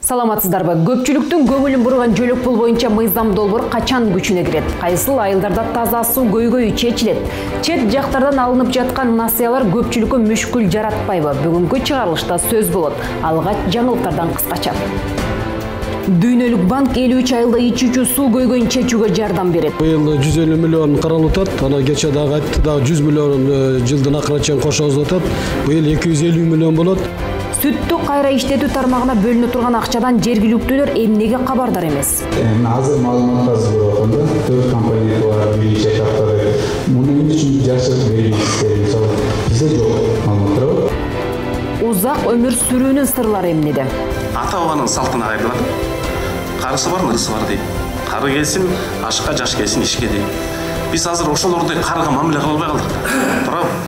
Саламатсыздарбы? Көпчүлүктүн көңүлүн бурган жөлөк пул боюнча мыйзам долбоор качан күчүнө кирет? Кайсыл айылдарда таза суу көйгөйү чечилет? Чет жактардан алынып жаткан насыялар көпчүлүккө мүшкүл жаратпайбы? Бүгүнкү чыгарылышта сөз болот. Алгач жаңылыктардан кыскача. Дүйнөлүк банк 53 айылда ичүүчү суу көйгөйүн чечүүгө жардам берет. Быйыл 150 миллион каралып атат. Ана кече дагы айтты, 100 миллион жылдын акырына чейин кошобуз атат. Быйыл 250 миллион болот. Сүттү кайра иштетүү тармагына бөлүнө турган акчадан жергиликтүүлөр эмнеге кабардар эмес? Азыр маалыматтарыбыз бар ошондо 4 компания бар, биринчи этаптагы. Муну үчүн жашырып берилиштер, мисалы, бизде жок маалыматтар бар. Узак өмүр сүрүүнүн сырлары эмнеде? Ата-бабанын салтына кайрылат. Карысы бар, ырысы бар дейт. Кары келсин, ашка, жаш келсин, ишке дейт. Биз азыр ошолордой карыга мамиле кыла албай калдык. Туурабы?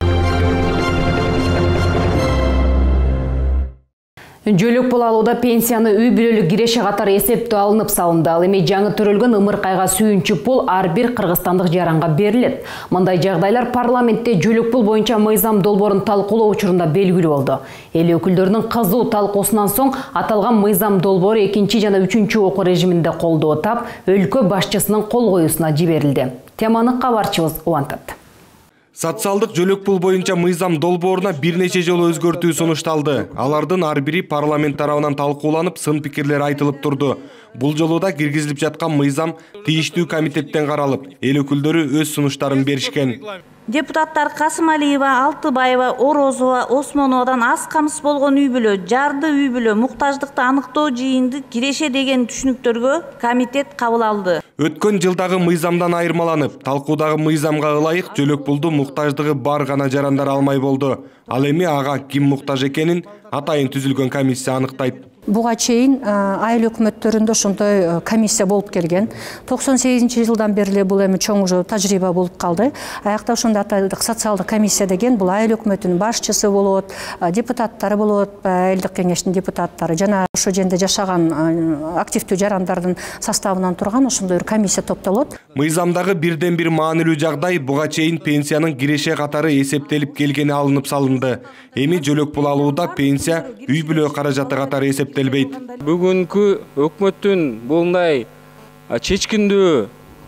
Жөлөк пул алууда пенсияны үй бүлөлүк киреше катары эсептөө алынып салынды. Ал эми жаңы төрөлгөн ымыркайга сүйүнчү пул ар бир кыргызстандык жаранга берилет. Мындай жагдайлар парламентте жөлөк пул боюнча мыйзам долбоорун талкуулоо учурунда белгилүү болду. Эл өкүлдөрүнүн кызуу талкуусунан соң аталган мыйзам долбоору 2 жана 3 окуу режиминде колдоо тап, өлкө башчысынын кол коюусуна жиберилди. Теманы кабарчыбыз улантат. Социалдык жөлөк пул боюнча мыйзам долбооруна бир нече жолу өзгөртүү сунушталды. Алардын ар бири парламент тарабынан талкууланып, сын пикирлер айтылып турду. Бул жолу да киргизилип жаткан мыйзам тийиштүү комитеттен каралып, эл өкүлдөрү өз сунуштарын беришкен. Депутаттар Касымалиева, Алтыбаева, Орозова, Осмоновадан аз камсыз болгон үй бүлө, жарды үй бүлө, муктаждыкты аныктоо жыйынды киреше деген түшүнүктөргө комитет кабыл алды. Өткөн жылдагы мыйзамдан айырмаланып, талкуудагы мыйзамга ылайык жөлөк пулду муктаждыгы бар гана жарандар алмай болду. Ал эми ага ким муктаж экенин атайын түзүлгөн комиссия аныктайт. Буга чейин айыл өкмөттөрүндө ошондой комиссия болуп келген. 98-жылдан бери бул эми чоң уже тажрыйба болуп калды. Аякта ошондой аталык социалдык комиссия деген бул айыл өкмөтүнүн башчысы болот, депутаттары болот, элдик кеңештин депутаттары жана ошо жерде жашаган активдүү жарандардын составынан турган ошондой бир комиссия топтолот. Мыйзамдагы бирден бир маанилүү жагдай буга чейин пенсиянын киреше катары эсептелип келгени алынып салынды. Эми жөлөк пул алууда пенсия үй бүлө каражаты катары эсептелбейт. Бүгүнкү өкмөттүн булундай чечкиндүү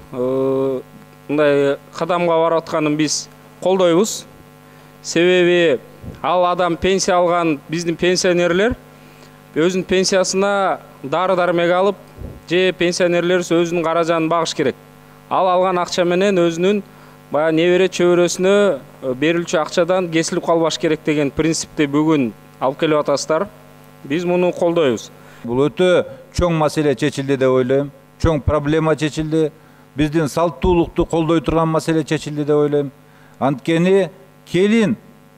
мындай кадамга барып атканын биз колдойбуз. Себеби ал адам пенсия алган биздин пенсионерлер өзүнүн пенсиясына дары-дармек алып, же пенсионерлер өзүнүн каражатын багыш керек. Ал алган акча менен өзүнүн баягы небере чөбөрөсүнө берилчү акчадан кесилип калбаш керек деген принципти бүгүн алып келип атасыздар. Биз муну колдойбуз. Бул өтө чоң маселе чечилди деп ойлойм. Чоң проблема чечилди. Биздин салттуулукту колдой турган маселе чечилди деп ойлойм. Анткени келин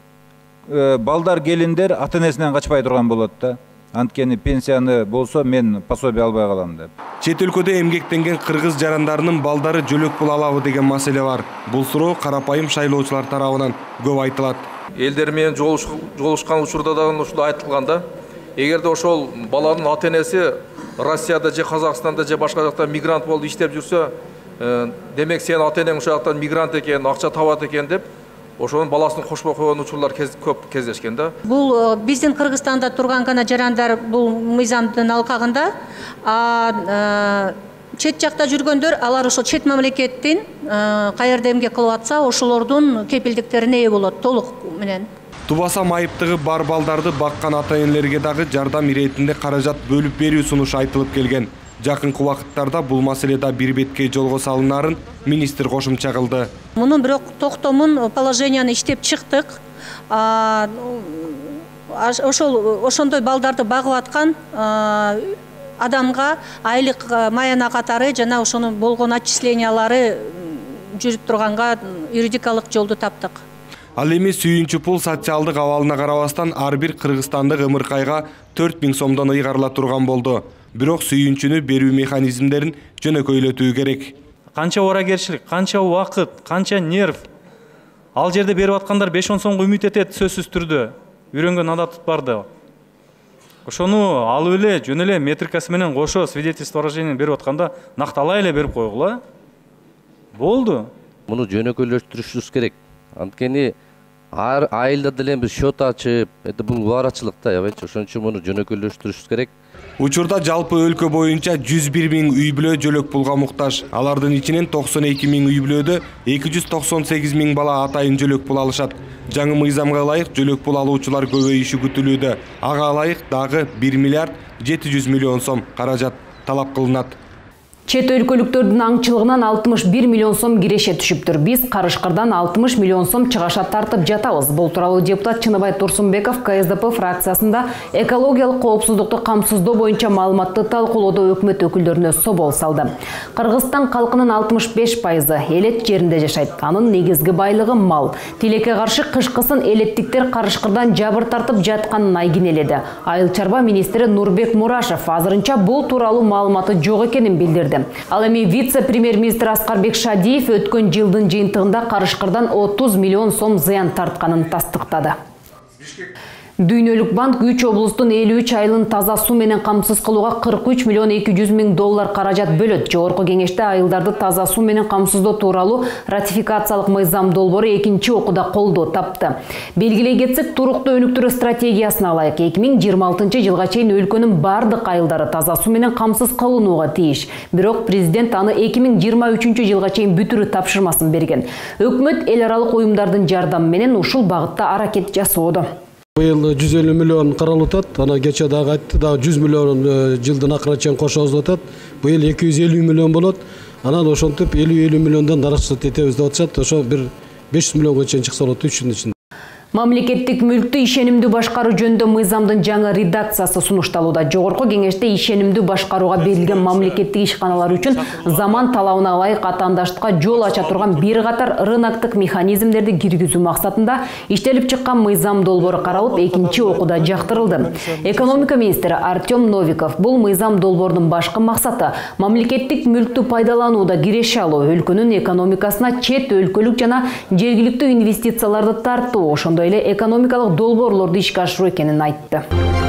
балдар келиндер ата-энесинен качпай турган болот да. Анткени пенсияны болсо мен пособие албай калам деп. Чет өлкөдө эмгектенген кыргыз жарандарынын балдары жөлөк пул алабы деген маселе бар. Бул суроо карапайым шайлоочулар тарабынан көп айтылат. Элдер менен жолушкан учурда да ушундай айтылганда, эгерде ошол баланын ата-энеси Россияда же Казакстанда же башка жакта мигрант болуп иштеп жүрсө, демек сен ата-энең ошол жактан мигрант экен, акча табат экен деп ошонун баласын кошпой койгон учурлар көп кездешкен да. Бул биздин Кыргызстанда турган гана жарандар бул мыйзамдын алкагында, чет жакта жүргөндөр алар ошол чет мамлекеттин каерде эмгек кылып атса, ошолордун кепилдиктерине ээ болот толук менен. Тубаса майыптыгы бар балдарды баккан ата-энелерге дагы жардам иретинде каражат бөлүп берүү сунушу айтылып келген. Жакынкы убакыттарда бул маселеде бир беткей жолго салынарын министр кошумча кылды. Мунун бирок токтомун положенияны иштеп чыктык. Ошондой балдарды багып аткан адамга айлык маяна катары жана ошонун болгон отчислениялары жүрүп турганга юридикалык жолду таптык. Ал эми сүйүнчү пул социалдык абалына карабастан ар бир кыргызстандык ымыркайга 4000 сомдон ыйгарыла турган болду. Бирок сүйүнчүнү берүү механизмдерин жөнөкөйлөтүү керек. Канча ооракерчилик, канча убакыт, канча нерв. Ал жерде берип аткандар 5-10 сомго үмүт этет сөзсүз түрдө. Үйрөнгөн адат барды. Ошону алып эле жөн эле метрикасы менен кошо свидетельство о рождении берип атканда накталай эле берип койгула. Болду. Муну жөнөкөйлөштүрүшүбүз керек. Анткени айылда деле биз счет ачып, бул убарачылык да, аябайчы. Ошон үчүн муну жөнөкөйлөштүрүш керек. Учурда жалпы өлкө боюнча 101 000 үй бүлө жөлөк пулга муктаж. Алардын ичинен 92 000 үй бүлөдө 298 000 бала атайын жөлөк пул алышат. Жаңы мыйзамга ылайык жөлөк пул алуучулар көбөйүшү күтүлүүдө. Ага ылайык дагы 1 миллиард 700 миллион сом каражат талап кылынат. Чет өлкөлүктөрдүн аңчылыгынан 61 миллион сом киреше түшүптүр. Биз карышкырдан 60 миллион сом чыгаша тартып жатабыз. Бул тууралуу депутат Чыныбай Турсунбеков КСДП фракциясында экологиялык коопсуздукту камсыздоо боюнча маалыматты талкуулоодо өкмөт өкүлдөрүнө собол салды. Кыргызстан калкынын 65% элет жеринде жашайт. Анын негизги байлыгы мал. Тилекке каршы кышкысын элеттиктер карышкырдан жабыр тартып жатканын айгинеледи. Айыл чарба министри Нурбек Мурашев азырынча бул тууралуу маалыматы жок экенин билдирди. Ал эми вице-премьер-министр Аскарбек Шадиев өткөн жылдын жыйынтыгында карышкырдан 30 миллион сом зыян тартканын тастыктады. Дүйнөлүк банк 3 облустун 53 айылын таза суу менен камсыз кылууга 43 миллион 200 миң доллар каражат бөлөт. Жогорку кеңеште айылдарды таза суу менен камсыздоо тууралуу ратификациялык мыйзам долбоору экинчи окууда колдоо тапты. Белгилей кетсек, туруктуу өнүктүрүү стратегиясына ылайык 2026 жылга чейин өлкөнүн бардык айылдары таза суу менен камсыз кылынууга тийиш. Бирок президент аны 2023 жылга чейин бүтүрүү тапшырмасын берген. Өкмөт эл аралык уюмдардын жардамы менен ушул багытта аракет жасоодо. Быйыл 150 миллион каралып атат. Ана кече дагы айтты, дагы 100 миллион жылдын акырына чейин кошобуз деп атат. Быйыл 250 миллион болот. Анан ошентип 50 миллиондон даракчылык этебиз деп атышат. Ошо бир 500 миллионго чейин чыкса болот 3 жылдын ичинде. Мамлекеттик мүлктү ишенимдүү башкаруу жөнүндө мыйзамдын жаңы редакциясы сунушталууда. Жогорку кеңеште ишенимдүү башкарууга берилген мамлекеттик ишканалар үчүн заман талабына ылайык атаандаштыкка жол ача турган бир катар рыноктук механизмдерди киргизүү максатында иштелип чыккан мыйзам долбоору каралып, экинчи окууда жактырылды. Экономика министри Артем Новиков бул мыйзам долбоорунун башкы максаты мамлекеттик мүлктү пайдаланууда киреше алуу, өлкөнүн экономикасына чет өлкөлүк жана жергиликтүү инвестицияларды тартуу, ошондой эле экономикалык долбоорлорду ишке ашыруу экенин айтты.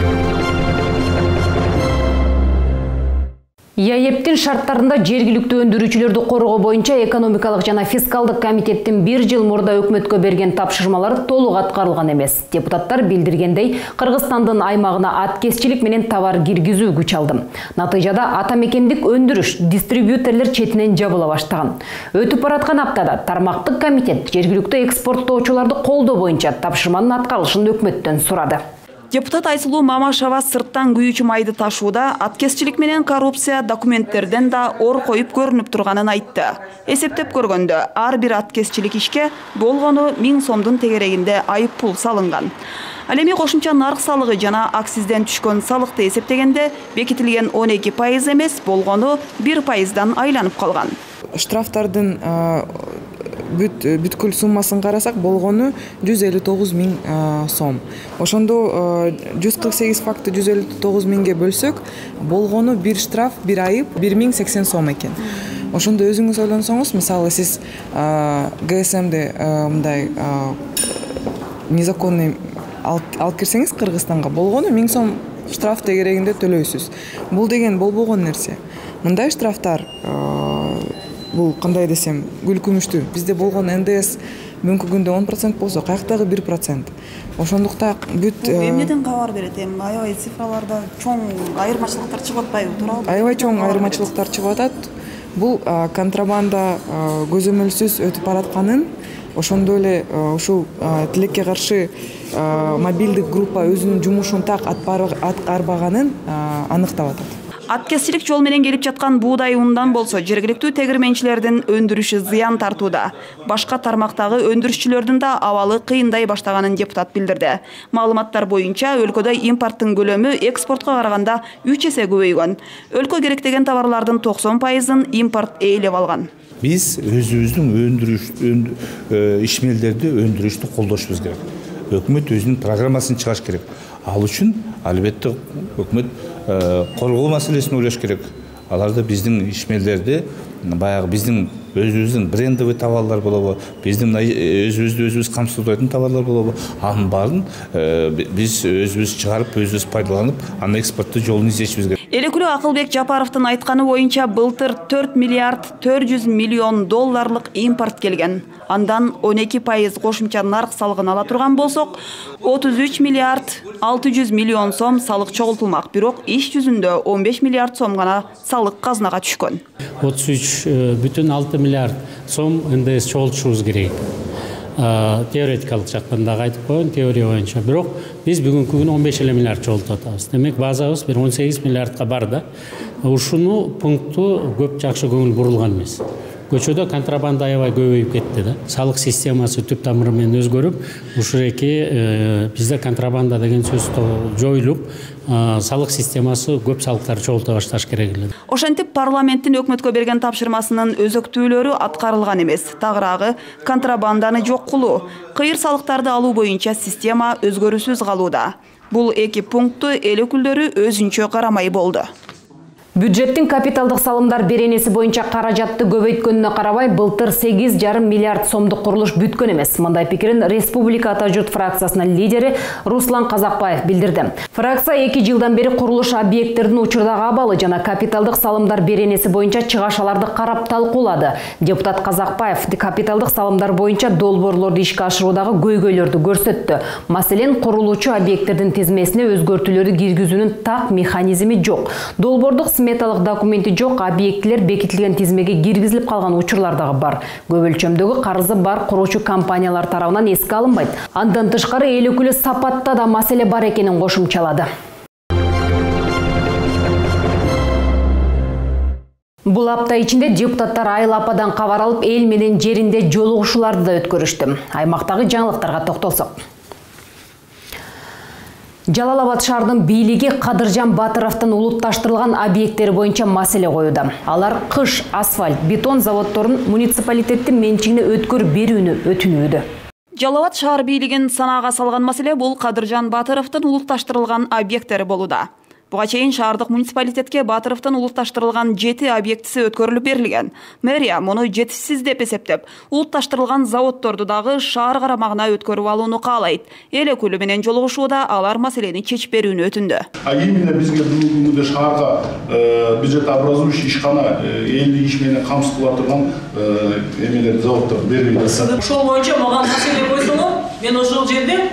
ЯЭПтин шарттарында жергиликтүү өндүрүүчүлөрдү коргоо боюнча экономикалык жана фискалдык комитеттин 1 жыл мурда өкмөткө берген тапшырмалары толук аткарылган эмес. Депутаттар билдиргендей, Кыргызстандын аймагына аткезчилик менен товар киргизүү күч алды. Натыйжада атамекендик өндүрүш, дистрибьюторлор четинен жабыла баштаган. Өтүп бараткан аптада тармактык комитет жергиликтүү экспорттоочуларды колдоо боюнча тапшырманын аткарылышын өкмөттөн сурады. Депутат Айсулуу Мамашева сырттан күйүүчү майды ташууда аткезчилик менен коррупция документтерден да ор коюп көрүнүп турганын айтты. Эсептеп көргөндө ар бир аткезчилик ишке болгону 1000 сомдун тегерегинде айып пул салынган. Ал эми кошумча нарк салыгы жана акцизден түшкөн салыкты эсептегенде бекитилген 12% эмес, болгону 1%дан айланып калган. Штрафтардын бүткүл суммасын карасак болгону 159 000 сом. Ошондо 148 факты 159 000ге бөлсөк, болгону бир штраф, бир айып 1080 сом экен. Ошондо өзүңүз ойлонсоңуз, мисалы сиз ГСМди мындай незаконный алып кирсеңиз Кыргызстанга, болгону 1000 сом штраф тегерегинде төлөйсүз. Бул деген болбогон нерсе. Мындай штрафтар бул кандай десем, күлкүмүштүү. Бизде болгон НДС бүгүнкү күндө 10% болсо, каяктагы 1%. Ошондукта бүт эмнеден кабар берет? Аябай цифрларда чоң айырмачылыктар чыгып атпайбы, туурабы? Аябай чоң айырмачылыктар чыгып атат. Бул контрабанда көзөмөлсүз өтүп баратканын, ошондой эле ушул тилекке каршы мобилдик группа өзүнүн жумушун так аткарбаганын аныктап атат. Аткезчилик жол менен келип жаткан буудай ундан болсо жергиликтүү тегирменчилердин өндүрүшү зыян тартууда. Башка тармактагы өндүрүшчүлөрдүн да абалы кыйындай баштаганын депутат билдирди. Маалыматтар боюнча өлкөдө импорттун көлөмү экспортко караганда 3 эсе көбөйгөн. Өлкө керектеген товарлардын 90%-ын импорт ээлеп алган. Биз өзүбүздүн ишмерлерди өндүрүштү колдошубуз керек. Өкмөт өзүнүн программасын чыгаш керек. Ал үчүн албетте өкмөт коргоо маселесин ойлош керек. Аларда биздин ишмерлерди баягы биздин өзүбүздүн брендовый товарлар болобу, биздин өзүбүз камсыздайтын товарлар болобу, анын баарын биз өзүбүз чыгарып, өзүбүз пайдаланып, аны экспорттоо жолун издешибиз керек. Элекүлө Акылбек Жапаровдун айтканы боюнча былтыр 4 миллиард 400 миллион долларлык импорт келген. Андан 12% кошумча нарк салыгын ала турган болсок, 33 миллиард 600 миллион сом салык чогултулмак. Бирок иш жүзүндө 15 миллиард сом гана салык казынага түшкөн. 33,6 миллиард сом НДС чогултушубуз керек. Теоретикалык жактан айтып койгон теория боюнча. Бирок биз бүгүнкү күнү 15 миллиард чогултуп атабыз. Демек базабыз бир 18 миллиардка бар да. Ушуну пункту көп жакшы көңүл бурулган эмес. Көчөдө контрабанда аябай көбөйүп кетти да. Салык системасы түп тамыры менен өзгөрүп, ушуреки бизде контрабанда деген сөз жоюлуп, салык системасы көп салыктар чогулта башташ керек эле. Ошентип парламенттин өкмөткө берген тапшырмасынын өзөктүүлөрү аткарылган эмес. Тагыраагы контрабанданы жок кылуу, кыйыр салыктарды алуу боюнча система өзгөрүүсүз калууда. Бул эки пункту эл өкүлдөрү өзүнчө карамай болду. Бюджеттин капиталдык салымдар беренеси боюнча каражатты көбөйткөнүнө карабай, былтыр 8,5 миллиард сомдук курулуш бүткөн эмес. Мындай пикирин Республика Ата журт фракциясынын лидери Руслан Казакбаев билдирди. Фракция 2 жылдан бери курулуш объекттердин учурдагы абалы жана капиталдык салымдар беренеси боюнча чыгашаларды карап талкуулады. Депутат Казакбаев капиталдык салымдар боюнча долбоорлорду ишке ашыруудагы көйгөйлөрдү көрсөттү. Маселен, курулуучу объекттердин тизмесине өзгөртүүлөрдү киргизүүнүн так механизми жок. Долбоордук сметалык документи жок, объектилер бекитилген тизмеге киргизилип калган учурлар дагы бар. Көп өлчөмдөгү карызы бар куруучу компаниялар тарабынан эске алынбайт. Андан тышкары эл өкүлү сапатта да маселе бар экенин кошумчалады. Бул апта ичинде депутаттар Айыл ападан кабар алып, эл менен жеринде жолугушууларды да өткөрүштү. Аймактагы жаңылыктарга токтолсок. Жалал-Абад шаарынын бийлиги Кадыржан Батыровдун улутташтырылган объекттери боюнча маселе коюуда. Алар кыш, асфальт, бетон заводдорун муниципалитеттин менчигине өткөрүп берүүнү өтүнүүдө. Жалал-Абад шаар бийлигин санаага салган маселе бул Кадыржан Батыровдун улутташтырылган объекттери болууда. Буга чейин шаардык муниципалитетке Батыровдун улутташтырылган 7 объектиси өткөрүлүп берилген. Мэрия муну жетишсиз деп эсептеп, улутташтырылган заводдорду дагы шаар карамагына өткөрүп алууну каалайт. Эл өкүлү менен жолугушууда алар маселени чечип берүүнү өтүндү. А именно бизге бүгүнкү күндө шаарга бюджет образующий ишкана элдик иш менен камсыз кыла турган эмелер заводдор берилди. Ошол боюнча мага маселе койсоңор, мен ошол жерде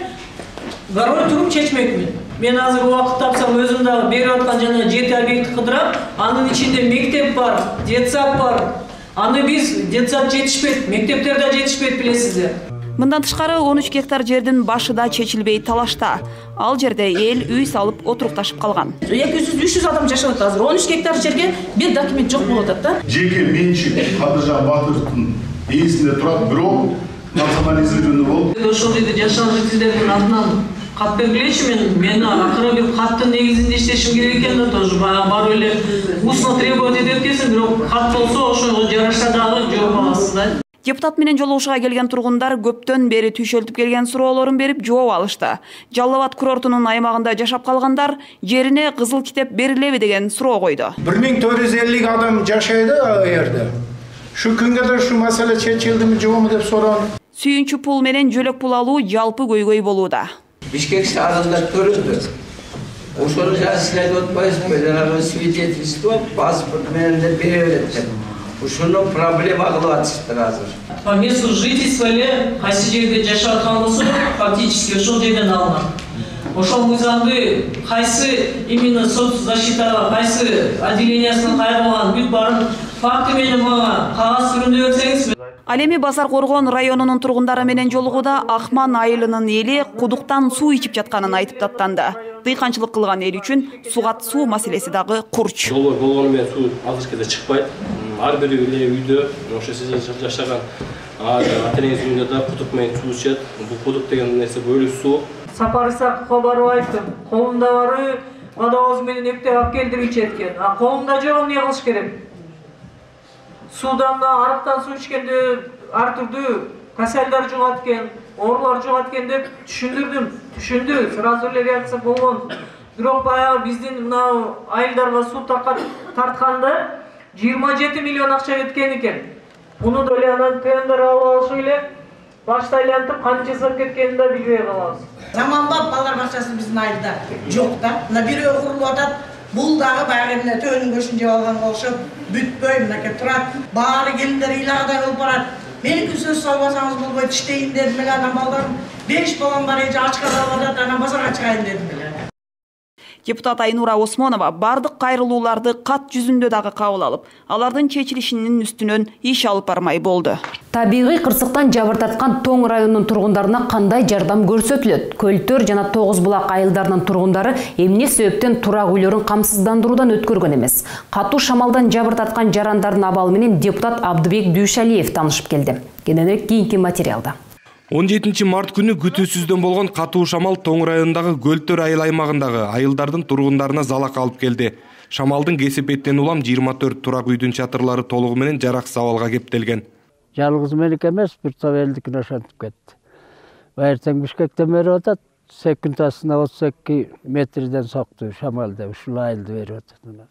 гарой туруп чечмекмин. Мен азыр убакыт тапсам өзүм дагы берип аткан жана 7 объект кыдырам. Анын ичинде мектеп бар, детсад бар. Аны биз детсад жетишпейт, мектептер да жетишпейт, билесиздер. Мындан тышкары 13 гектар жердин башыда чечилбей талашта. Ал жерде эл үй салып отурукташып калган. 200-300 адам жашап атат азыр. 13 гектар жерге бир документ жок болуп атат да. Жеке менчик Кадыржан Батыровдун ээсинде турат, бирок национализированный болуп. Ошол жерде жашаган жителдердин атынан кат бергилечи, мен акыры бир каттын негизинде иштешим керек экен да, тоже барып эле устно требовать этет экенсиң, бирок кат болсо ошого жараша дагы жооп аласыз да. Депутат менен жолугушууга келген тургундар көптөн бери түйшөлтүп келген суроолорун берип жооп алышты. Жалал-Абад курортунун аймагында жашап калгандар жерине кызыл китеп берилеби деген суроо койду. 1450 адам жашайды ал жерде. Шу күнгө да шу маселе чечилдими жокпу деп суроом. Сүйүнчү пул менен жөлөк пул алуу жалпы көйгөй болууда. Бишкек шаарында көрүндү. Ошону жазып айтып атпайсызбы? Жанагы свидетельство паспорт менен де бере берет деп. Ушуну проблема кылып атышыптыр азыр. По месту жительства эле кайсы жерде жашап аткан болсо, фактически ошол жерден алынат. Ошол мыйзамды кайсы именно соцзащитага, кайсы отделениясына кайрылган бүт барын факты менен мага кагаз түрүндө берсеңиз. Ал эми Базар Коргон районунун тургундары менен жолугуда Ахман айылынын эли кудуктан суу ичип жатканын айтып даттанды. Дыйканчылык кылган эл үчүн сугат суу маселеси дагы курч. Жолбор болгону менен суу азыркы кезде чыкпайт. Ар бир эле үйдө ошо сиз жашаган ата-энеңиз үйүндө да кудук менен суу ичет. Бул кудук деген нерсе бөлүк суу. Сапар Исаковго барып айттым. Колунда бары водовоз менен эптеп алып келдирип ичет экен. А колунда жок, эмне кылыш керек? Судан арыктан суу ичкенде ар түрдүү каселдар жугат экен, оорулар жугат экен деп түшүндүрдүм. Түшүндү, сразу эле реакция болгон. Бирок баягы биздин мына айылдарга суу тартканда 27 миллион акча кеткен экен. Муну да эле анан тендер алып алышып эле башта айлантып канча жасап кеткенин да билбей калабыз. Заманбап балдар бакчасы биздин айылда жок да. Мына бирөө курулуп атат. Бул дагы баягы эмне төөнүн көшүн жеп алганга окшоп бүтпөй мынакей турат. Баары келиндер ыйлагадай болуп барат. Меники сөз салбасаңыз болбойт, иштейин дедим эле, анан балдарым 5 балам бар эже ачка калып атат, анан базарга чыгайын дедим эле. Депутат Айнура Осмонова бардык кайрылууларды кат жүзүндө дагы кабыл алып, алардын чечилишинин үстүнөн иш алып бармай болду. Табигый кырсыктан жабыртаткан Тоң районунун тургундарына кандай жардам көрсөтүлөт? Көлтөр жана Тогуз булак айылдарынын тургундары эмне себептен турак үйлөрүн камсыздандыруудан өткөргөн эмес? Катуу шамалдан жабыртаткан жарандардын абалы менен депутат Абдыбек Дүйшалиев таанышып келди. Кененирээк кийинки материалда. 17 март күнү күтүүсүздөн болгон катуу шамал Тоң районундагы Көлтөр айыл аймагындагы айылдардын тургундарына залак алып келди. Шамалдын кесепеттен улам 24 турак үйдүн чатырлары толугу менен жараксыз абалга кептелген. Жалгыз меники эмес, бир топ элдикине ошентип кетти. Эртең Бишкектен берип атат, секундасына 32 метрден сокту шамал деп ушул айылды берип атат.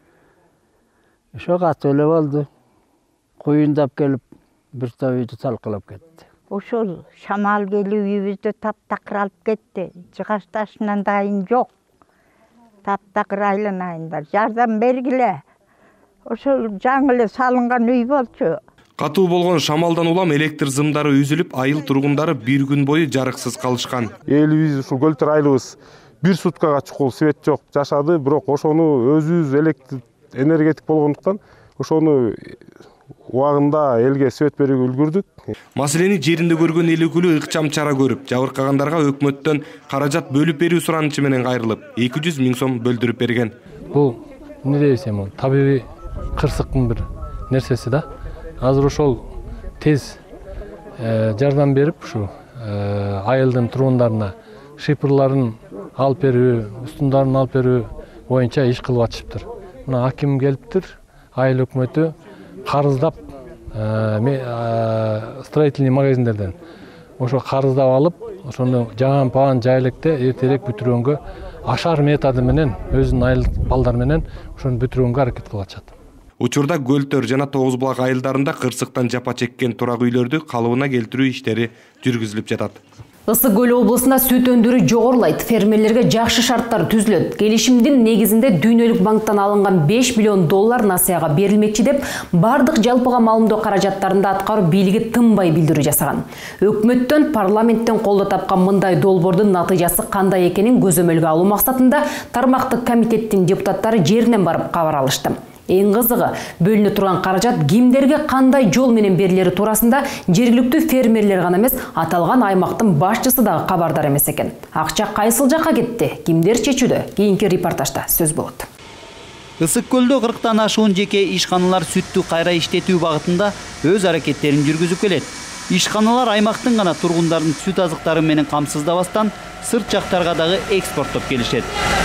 Ошо катуу эле болду. Куюндап келип бир топ үйдү талкалап кетти. Ошол шамал келип үйүбүздү таптакыр алып кетти. Жыгаш ташынан дайын жок. Таптакыр айланайындар. Жардам бергиле. Ошол жаңы эле салынган үй болчу. Катуу болгон шамалдан улам электр зымдары үзүлүп, айыл тургундары бир күн бою жарыксыз калышкан. Элибиз ушул Көлтөр айылыбыз бир суткага чукул свет жок жашады, бирок ошону өзүбүз электр энергетик болгондуктан ошону убагында элге свет берип үлгүрдүк. Маселени жеринде көргөн эл өкүлү ыкчам чара көрүп, жабыркагандарга өкмөттөн каражат бөлүп берүү суранычы менен кайрылып, 200 000 сом бөлдүрүп берген. Бул эмне десем, бул табигый кырсыктын бир нерсеси да. Азыр ошол тез жардам берип, ушу айылдын тургундарына шипырларын алып берүү, устундарын алып берүү боюнча иш кылып атышыптыр. Мына аким келиптир, айыл өкмөтү карыздап строительный магазиндерден ошо карыздап алып, ошону жаан паан жайлекте эртерээк бүтүргөнгө ашар методу менен өзүнүн айыл балдары менен ошону бүтүргөнгө аракет кылып атышат. Учурда Көлтөр жана Тогуз булак айылдарында кырсыктан жапа чеккен турак үйлөрдү калыбына келтирүү иштери жүргүзүлүп жатат. Ысык көл облусунда сүт өндүрүү жогорулайт, фермерлерге жакшы шарттар түзүлөт. Келишимдин негизинде Дүйнөлүк банктан алынган $5 миллион насыяга берилмекчи деп бардык жалпыга маалымдоо каражаттарында аткаруу бийлиги тынбай билдирүү жасаган. Өкмөттөн, парламенттен колдоо тапкан мындай долбоордун натыйжасы кандай экенин көзөмөлгө алуу максатында тармактык комитеттин депутаттары жеринен барып кабар алышты. Эң кызыгы, бөлүнө турган каражат кимдерге кандай жол менен берилери туурасында жергиликтүү фермерлер гана эмес, аталган аймактын башчысы дагы кабардар эмес экен. Акча кайсыл жакка кетти? Кимдер чечүүдө? Кийинки репортажда сөз болот. Ысык көлдө 40тан ашуун жеке ишканалар сүттү кайра иштетүү багытында өз аракеттерин жүргүзүп келет. Ишканалар аймактын гана тургундардын сүт азыктары менен камсыздабастан сырт жактарга дагы экспорттоп келишет.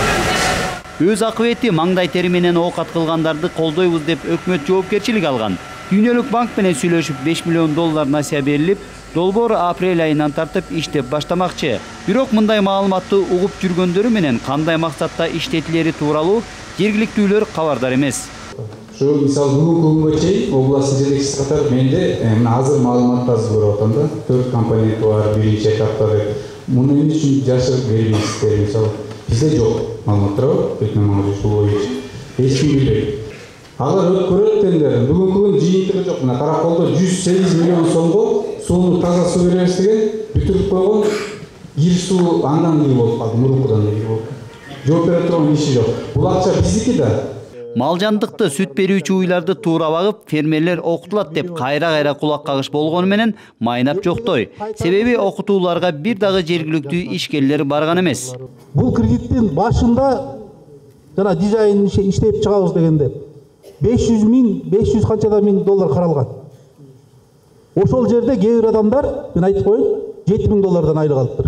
Өз акыбети маңдай тери менен оокат кылгандарды колдойбуз деп өкмөт жоопкерчилик алган. Дүйнөлүк банк менен сүйлөшүп $5 миллион насыя берилип, долбоор апрель айынан тартып иштеп баштамакчы. Бирок мындай маалыматты угуп жүргөндөрү менен кандай максатта иштетилери тууралуу жергиликтүүлөр кабардар эмес. Ошо мисалы бүгүнкү күнгө чейин областтын жетекчиси катары менде азыр маалыматтарды көрүп атам да. 4 компонент бар, биринчи этапта деп. Муну эмне үчүн жашырып бербейсиздер мисалы? Bizde yok malumatlar var, Bekmen Mağdurcu boyunca. Hiç kim bilmiyor. Agar ötkörөт дендер, бүгүнкү күн жыйынтыгы жок. Мына Караколдо 108 миллион сомго сууну таза суу беребиз деген бүтүрүп койгон кир суу андан кийин болуп калды, мурункудан кийин болуп. Жооп бере турган киши жок. Бул акча биздики да. Малжандыкты сүт берүүчү уйларды туура багып, фермерлер окутулат деп кайра кулак кагыш болгону менен майнап жоктой. Себеби окутууларга бир дагы жергиликтүү ишкерлер барган эмес. Бул кредиттин башында жана дизайн иштеп чыгабыз дегенде 500 канчада миң доллар каралган. Ошол жерде кээ бир адамдар, мен айтып коеюн, $7.000 айлык алыптыр.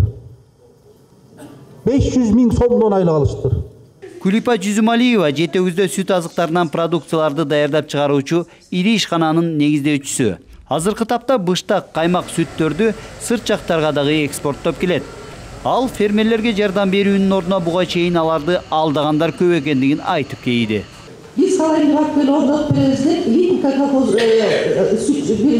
500 000 сомдон айлык алыштыр. Күлипа Жүзүмалиева жетегүздө сүт азыктарынан продукцияларды даярдап чыгаруучу ири ишкананын негиздөөчүсү. Азыркы тапта быштак, каймак сүттөрдү сырт жактарга дагы экспорттоп келет. Ал фермерлерге жардам берүүнүн ордуна буга чейин аларды алдагандар көп экендигин айтып кейди. Biz kalaylık böyle orada prezident Litnika kakoz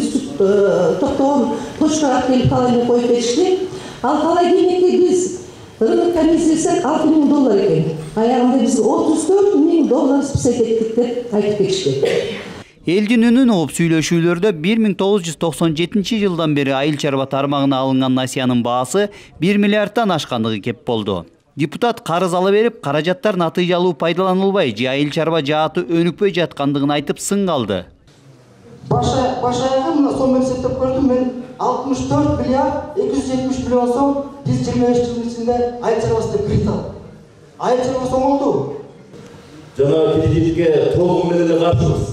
süt toptan toşkarak gelip kalaylık koyup geçti. Al kalay demekte biz Рынок комиссиясы $6.000 екен. Аяғында біз $34.000 список еттік деп айтып кетішті. Элдин үнүн угуп сүйлөшүүлөрдө 1997 жылдан бери айыл чарба тармагына алынган насиянын баасы 1 миллиардтан ашкандыгы кеп болду. Депутат карыз ала берип, каражаттар натыйжалуу пайдаланылбай, же айыл чарба жааты өнүкпөй жаткандыгын айтып сын калды. Башаягы мына сом эсептеп көрдүм мен 64 миллиард 270 миллион сом биз 25 жылдын ичинде айыл чарбасы деп кредит алдык. Айыл чарба соңолду. Жана кредитке толугу менен эле каршыбыз.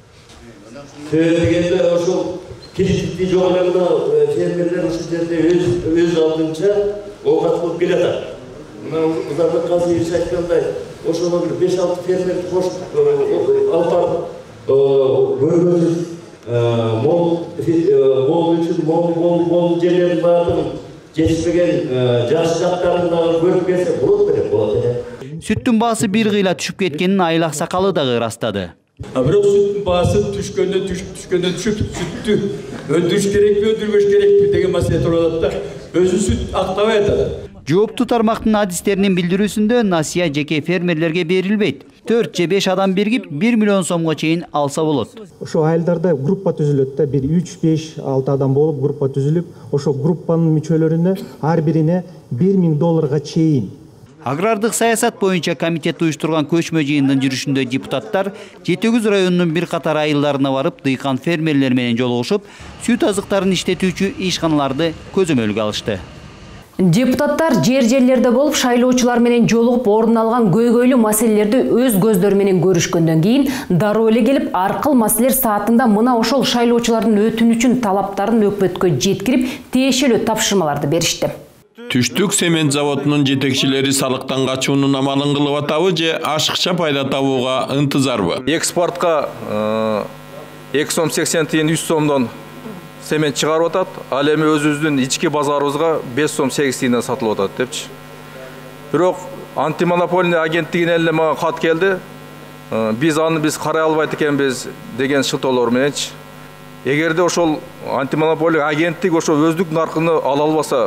Дегенде ошол кредитти жоголегине фермерлер ушул жерде өз алдынча оокат кылып келатат. Мына Узарбек Казиевич айткандай, ошол 5-6 фермер кошуп алып барып көргөнүз мол үчүн мол жерлердин баардыгын жетишпеген жаш жактарын дагы көрүп келсе болот эле. Сүттүн баасы бир кыйла түшүп кеткенин айыл аксакалы дагы ырастады. Бирок сүттүн баасы түшкөндө түшүп, сүттү өндүрүш керекпи, өндүрбөш керекпи деген маселе туруп атат да. Өзү сүт актабай атат. Жооптуу тармактын адистеринин билдирүүсүндө насыя жеке фермерлерге берилбейт. 4 же 5 адам биригип 1 миллион сомго чейин алса болот. Ошо айылдарда группа түзүлөт да, 1, 3, 5, 6 адам болуп группа түзүлүп, ошо группанын мүчөлөрүнө ар бирине $1.000 чейин. Агрардык саясат боюнча комитет уюштурган көчмө жыйындын жүрүшүндө депутаттар Жетегүз районунун бир катар айылдарына барып, дыйкан фермерлер менен жолугушуп, сүт азыктарын иштетүүчү ишканаларды көзөмөлгө алышты. Депутаттар жерлерде болуп, шайлоочулар менен жолугуп орун алган көйгөйлүү маселелерди өз көздөрү менен көрүшкөндөн кийин дароо эле келип, аркыл маселелер саатында мына ошол шайлоочулардын өтүнүчүн, талаптарын өкмөткө жеткирип, тиешелүү тапшырмаларды беришти. Түштүк цемент заводунун жетекчилери салыктан качуунун амалын кылып атабы же ашыкча пайда табууга ынтызарбы? Экспортко 2 сом 80 тиын 100 сомдон цемент чыгарып атат, ал эми өзүбүздүн ички базарыбызга 5 сом 8 тиынден сатылып атат депчи. Бирок антимонопольный агенттигинен эле мага кат келди. Биз карай албайт экенбиз деген шылтоолор мененчи. Эгерде ошол антимонополий агенттик ошо өздүк наркыны ала албаса,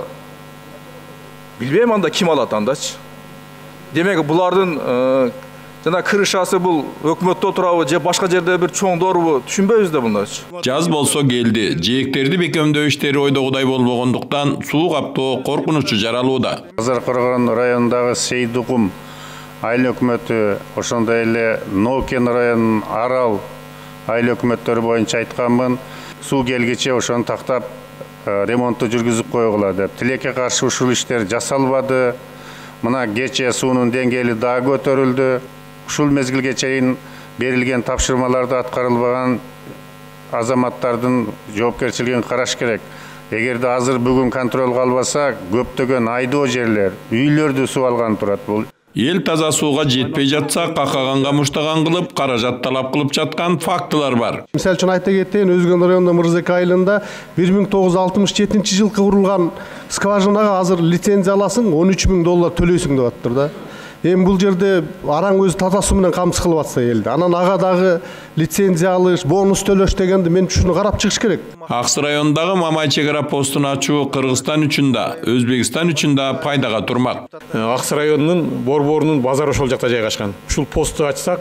билбейм анда ким алат андачы. Демек булардын жана кырышасы бул өкмөттө турабы же башка жерде бир чоң доорубу түшүнбөйбүз да бундачы. Жаз болсо келди. Жээктерди бекемдөө иштери ойдогудай болбогондуктан суу каптоо коркунучу жаралууда. Азыр Кыргыз районундагы Сейдукум айыл өкмөтү, ошондой эле Нокен районунун Арал айыл өкмөттөрү боюнча айтканмын. Суу келгиче ошону тактап ремонтту жүргүзүп койгула деп. Тилекке каршы ушул иштер жасалбады. Мына кече суунун деңгээли дагы көтөрүлдү. Ушул мезгилге чейин берилген тапшырмаларды аткарылбаган азаматтардын жоопкерчилигин караш керек. Эгерде азыр бүгүн контролго албаса, көптөгөн айдоо жерлер, үйлөрдү суу алган турат. Бул эл таза сууга жетпей жатса, какаганга муштаган кылып, каражат талап кылып жаткан фактылар бар. Мисалы үчүн айта кетейин, Өзгөн районунда Мырзеке айылында 1967 жылы курулган скважинага азыр лицензия аласың, $13.000 төлөйсүң деп аттыр да. Эми бул жерде араң өзү таза суу менен камсыз кылып атса элди. Анан ага дагы лицензия алыш, бонус төлөш дегенди мен ушуну карап чыгыш керек. Аксы районундагы Мамай чек ара постун ачуу Кыргызстан үчүн да, Өзбекстан үчүн да пайдага турмак. Аксы районунун борборунун базары ошол жакта жайгашкан. Ушул посту ачсак,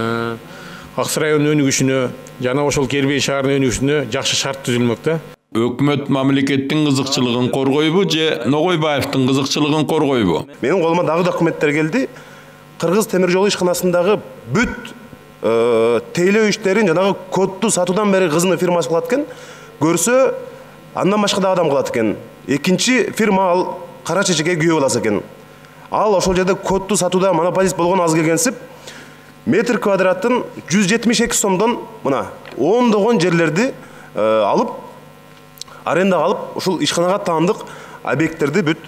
Аксы районунун өнүгүшүнө жана ошол Кербей шаарынын өнүгүшүнө жакшы шарт түзүлмөк да. Өкмөт мамлекеттин кызыкчылыгын коргойбу же Ногойбаевдин кызыкчылыгын коргойбу? Менин колума дагы документтер келди. Кыргыз темир жол ишканасындагы бүт тейлөө иштерин жанагы кодду сатуудан бери кызынын фирмасы кылат экен. Көрсө, андан башка да адам кылат экен. Экинчи фирма ал кара чечекке күйөө болот экен. Ал ошол жерде кодду сатууда монополист болгон аз келгенсип, метр квадратын 172 сомдон мына ондогон жерлерди алып аренда алып, ушул ишканага таандык объекттерди бүт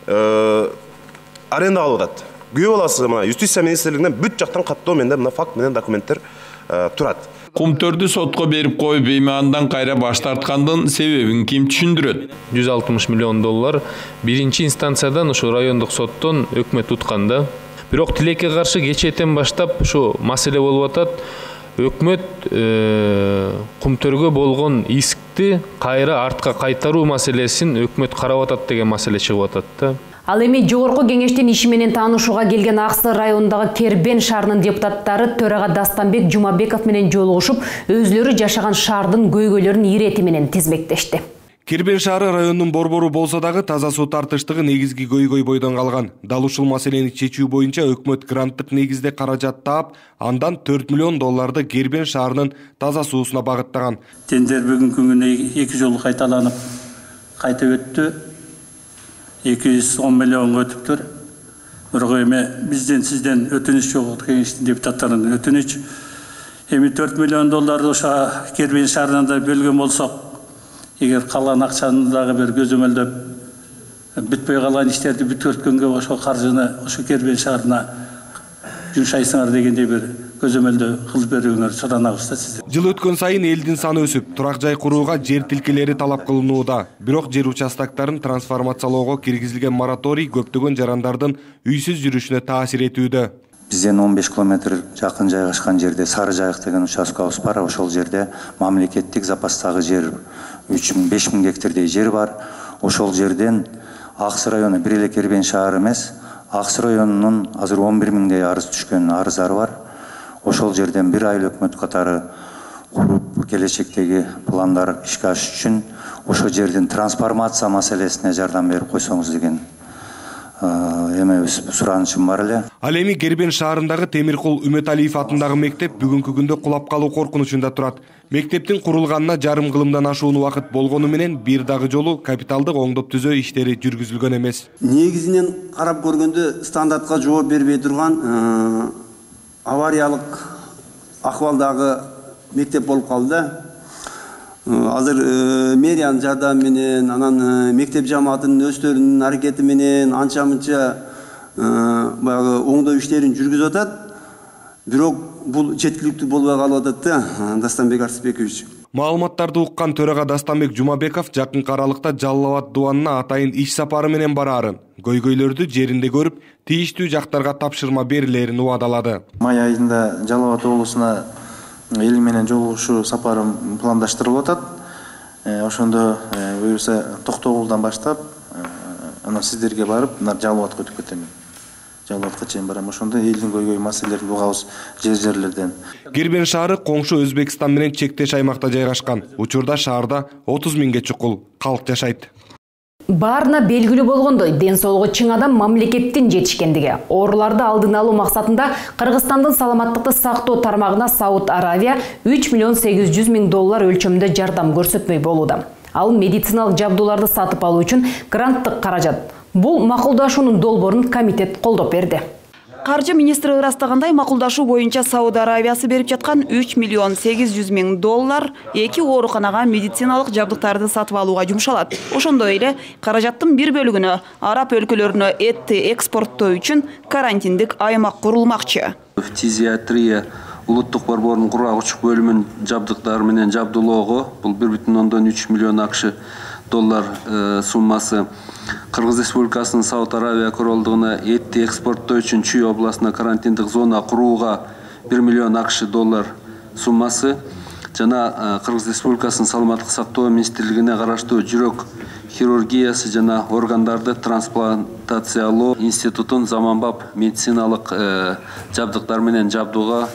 аренда алып атат. Күйөө боласыз, мына Юстиция министрлигинен бүт жактан каттоо менде мына факт менен документтер турат. Кумтөрдү сотко берип коюп, эми андан кайра баш тарткандын себебин ким түшүндүрөт? $160 миллион биринчи инстанциядан ушу райондук соттон өкмөт тутканда. Бирок тилекке каршы кечээден баштап ушу маселе болуп атат. Өкмөт Кумтөргө болгон искти кайра артка кайтаруу маселесин өкмөт карап атат деген маселе чыгып атат да. Ал эми жогорку кеңештин иши менен таанышууга келген Аксы районундагы Кербен шаарынын депутаттары төрага Дастанбек Жумабеков менен жолугушуп, өзлөрү жашаган шаардын көйгөйлөрүн ирети менен тизмектешти. Кербен шаары районунун борбору болсо дагы таза суу тартыштыгы негизги көйгөй бойдон калган. Дал ушул маселени чечүү боюнча өкмөт гранттык негизде каражат таап, андан 4 миллион долларды Кербен шаарынын таза суусуна багыттаган. Тендер бүгүнкү күнү 2 жолу кайталанып, кайта өттү. 210 миллион өтүптүр. Бирок эми бизден сизден өтүнүч жок, кеңештин депутаттарынын өтүнүч. Эми 4 миллион долларды ошо Кербен шаарына бөлгөн болсок, эгер калган акчаны дагы бир көзөмөлдөп бүтпөй калган иштерди бүткөрткөнгө ошо каржыны ошо Кербен шаарына жумшайсыңар дегендей бир көзөмөлдө кылып берүүңөр суранабыз да сизден. Жыл өткөн сайын элдин саны өсүп, турак жай курууга жер тилкелери талап кылынууда. Бирок жер участактарын трансформациялоого киргизилген мораторий көптөгөн жарандардын үйсүз жүрүшүнө таасир этүүдө. Бизден 15 километр жакын жайгашкан жерде Сары Жайык деген участкабыз бар. Ошол жерде мамлекеттик запастагы жер 3000-5000 гектардай жер бар. Ошол жерден Аксы району бир эле Кербен шаары эмес, Аксы районунун азыр 11 миңдей арыз түшкөн арыздар бар. Ошол жерден бир айыл өкмөт катары куруп келечектеги пландар ишке ашыш үчүн ошол жердин трансформация маселесине жардам берип койсоңуз деген суранычым бар эле. Ал эми Кербен шаарындагы Темиркул Үмөталиев атындагы мектеп бүгүнкү күндө кулап калуу коркунучунда турат. Мектептин курулганына жарым кылымдан ашуун убакыт болгону менен бир дагы жолу капиталдык оңдоп түзөө иштери жүргүзүлгөн эмес. Негизинен карап көргөндө стандартка жооп бербей турган авариялык акыбалдагы мектеп болуп калды. Азыр мэриянын жардамы менен, анан мектеп жамаатынын өздөрүнүн аракети менен анча-мынча баягы оңдоо иштерин жүргүзүп атат. Бирок бул жеткиликтүү болбой калып атат да, Дастанбек Арсбекович. Маалыматтарды уккан төрага Дастанбек Жумабеков жакынкы аралыкта Жалал Абад дубанына атайын иш сапары менен бараарын, көйгөйлөрдү жеринде көрүп, тийиштүү жактарга тапшырма берилерин убадалады. Май айында Жалал Абад облусуна эл менен жолугушуу сапарым пландаштырылып атат. Ошондо буюрса Токтогулдан баштап, анан сиздерге барып, Жалал Абадка өтүп кетем. Жалал Абадка чейин барам. Ошондо элдин көйгөй маселелерин угабыз жерлерден. Кербен шаары коңшу Өзбекстан менен чектеш аймакта жайгашкан. Учурда шаарда 30 миңге чукул калк жашайт. Баарына белгилүү болгондой, ден соолугу чың адам мамлекеттин жетишкендиги. Ооруларды алдын алуу максатында Кыргызстандын саламаттыкты сактоо тармагына Сауд Аравия 3 миллион 800 миң доллар өлчөмүндө жардам көрсөтмөй болууда. Ал медициналык жабдууларды сатып алуу үчүн гранттык каражат. Бул макулдашуунун долбоорун комитет колдоп берди. Каржы министри ырастагандай макулдашуу боюнча Сауд Аравиясы берип жаткан 3 миллион 800 миң доллар эки ооруканага медициналык жабдыктарды сатып алууга жумшалат. Ошондой эле каражаттын бир бөлүгүнө араб өлкөлөрүнө этти экспорттоо үчүн карантиндик аймак курулмакчы. Фтизиатрия улуттук борборунун кургагычык бөлүмүнүн жабдыктары менен жабдуулоого бул 1,3 миллион акш доллар суммасы. Кыргыз Республикасынын Сауд Аравия королдугуна этти экспорттоо үчүн Чүй областына карантиндик зона курууга 1 миллион акш доллар суммасы жана Кыргыз Республикасынын саламаттык сактоо министрлигине караштуу жүрөк хирургиясы жана органдарды трансплантациялоо институтун заманбап медициналык жабдыктар менен жабдууга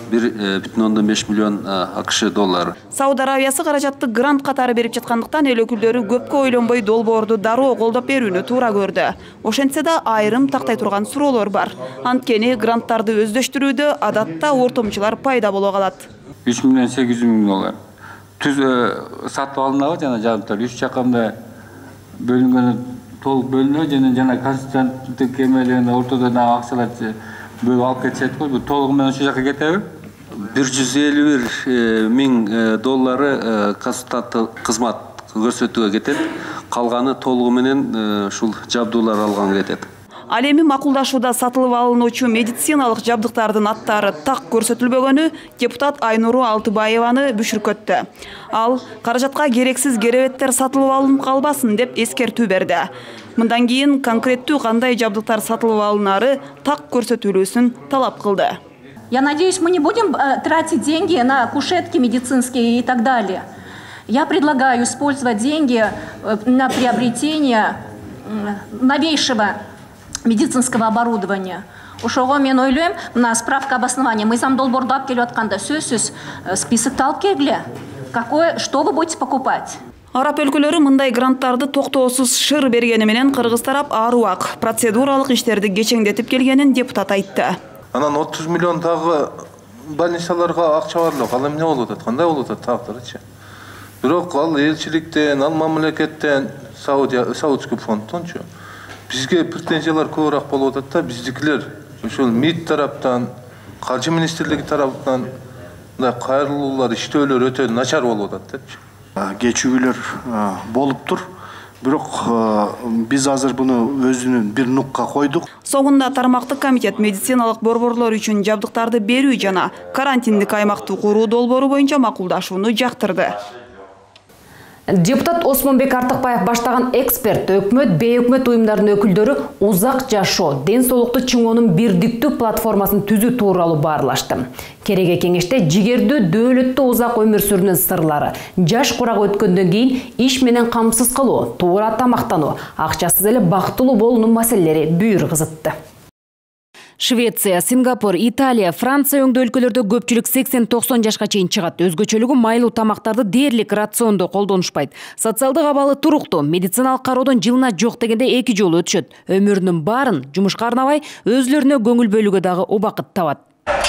1,5 миллион акш доллар. Сауд Аравиясы каражатты грант катары берип жаткандыктан эл өкүлдөрү көпкө ойлонбой долбоорду дароо колдоп берүүнү туура көрдү. Ошентсе да айрым тактай турган суроолор бар. Анткени гранттарды өздөштүрүүдө адатта ортомчулар пайда боло калат. 3 миллион 800 миң доллар. Сатып алынабы жана жабдыктар 3 жакамда бөлүнгөнү толук бөлүнөбү жана консультанттык эмелерин ортодон акчалар бөлүп алып кетишет го. Бул толугу менен ошол жака кетеби? 151 миң доллары консультанттык кызмат көрсөтүүгө кетет. Калганы толугу менен ушул жабдуулар алган кетет. Ал эми макулдашууда сатылып алынуучу медициналык жабдыктардын аттары так көрсөтүлбөгөнү депутат Айнуру Алтыбаеваны бүшүркөттү. Ал каражатка керексиз керебеттер сатылып алынып калбасын деп эскертүү берди. Мындан кийин конкреттүү кандай жабдыктар сатылып алынары так көрсөтүлүүсүн талап кылды. Я надеюсь, мы не будем тратить деньги на кушетки медицинские и так далее. Я предлагаю использовать деньги на приобретение новейшего медицинского оборудования. Ошого мен ойлойм, мына справка обоснования. Мыйзам долбоорду алып келип атканда сөзсүз списокты алып келгиле. Что вы будете покупать? Араб өлкөлөрү мындай гранттарды токтоосуз шыр бергени менен кыргыз тарап ааруак процедуралык иштерди кечеңдетип келгенин депутат айтты. Анан 30 миллиондагы больницаларга акча бар эле, ал эмне болуп атат? Кандай болуп атат тагдырычы? Бирок ал элчиликтен, ал мамлекеттен, Саудский фондтончу бизге претензиялар көбүрөөк болуп атат да, биздикилер ошол МИД тараптан, Каржы министрлиги тараптан мындай кайрылуулар, иштөөлөр өтө начар болуп атат депчи. Кечүүлөр болуптур. Бирок биз азыр буну өзүнүн бир нукка койдук. Соңунда тармактык комитет медициналык борборлор үчүн жабдыктарды берүү жана карантиндик аймакты куруу долбоору боюнча макулдашууну жактырды. Депутат Осмонбек Артыкбаев баштаган эксперт, өкмөт, бейөкмөт уюмдардын өкүлдөрү узак жашоо, ден соолукту чыңоонун бирдиктүү платформасын түзүү тууралуу баарлашты. Кереге кеңеште жигердүү дөөлөттүү узак өмүр сүрүүнүн сырлары, жаш курак өткөндөн кийин иш менен камсыз калуу, туура тамактануу, акчасыз эле бактылуу болуунун маселелери бүйүр кызытты. Швеция, Сингапур, Италия, Франция өңдө өлкөлөрдө көпчүлүк 80-90 жашка чейин чыгат. Өзгөчөлүгү майлуу тамактарды дээрлик рациондо колдонушпайт. Социалдык абалы туруктуу, медициналык кароодон жылына жок дегенде 2 жолу өтүшөт. Өмүрүнүн баарын жумушка арнабай, өзлөрүнө көңүл бөлүүгө дагы убакыт табат.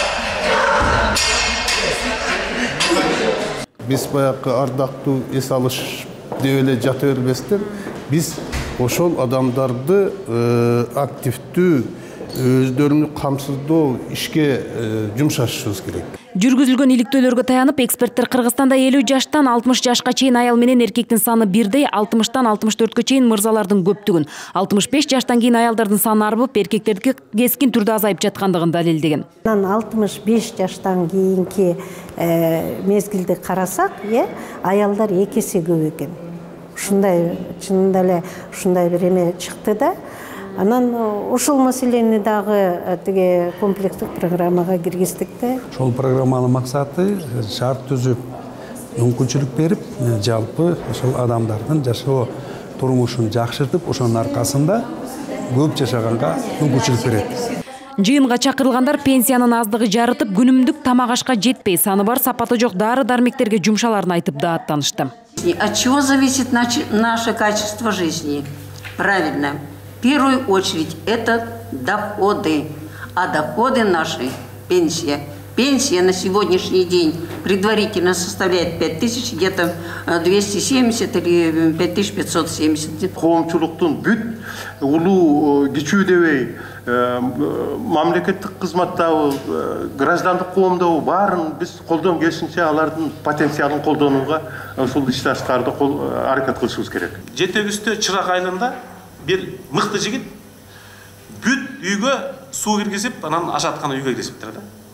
Биз баягы ардактуу эс алыш деп эле жата бербестен, биз ошол адамдарды активдүү өздөрүнү камсыздоо ишке жумшашыбыз керек. Жүргүзүлгөн иликтөөлөргө таянып, эксперттер Кыргызстанда 50 жаштан 60 жашка чейин аял менен эркектин саны бирдей, 60-тан 64кө чейин мырзалардын көптүгүн, 65 жаштан кийин аялдардын саны арбып, эркектердики кескин түрдө азайып жаткандыгын далилдеген. 65 жаштан кийинки мезгилди карасак, аялдар 2 эсе көп экен. Ушундай чынында эле ушундай бир эме чыкты да. Анан ошол маселени дагы тиги комплекстик программага киргиздик да. Ошол программанын максаты шарт түзүп, мүмкүнчүлүк берип, жалпы ошол адамдардын жашоо турмушун жакшыртып, ошонун аркасында көп жашаганга мүмкүнчүлүк берет. Жыйынга чакырылгандар пенсиянын аздыгы жарытып, күнүмдүк тамак ашка жетпей, саны бар, сапаты жок дары-дармектерге жумшаларын айтып дааттанышты. От чего зависит наше качество жизни? Правильно. В первую очередь это доходы, а доходы наши – пенсия. Пенсия на сегодняшний день предварительно составляет 5000, где-то 270 или 5570. Коомчулуктун бүт улуу кичүү дебей, мамлекеттик кызматтагы, граждандык коомдогу баарын биз колдон келишинче алардын потенциалын колдонууга ушул ишташтарды аракет кылышыбыз керек. Жетегүстө Чырак айылында бир мыкты жигит бүт үйгө суу киргизип, анан ашаткан үйгө киргизиптир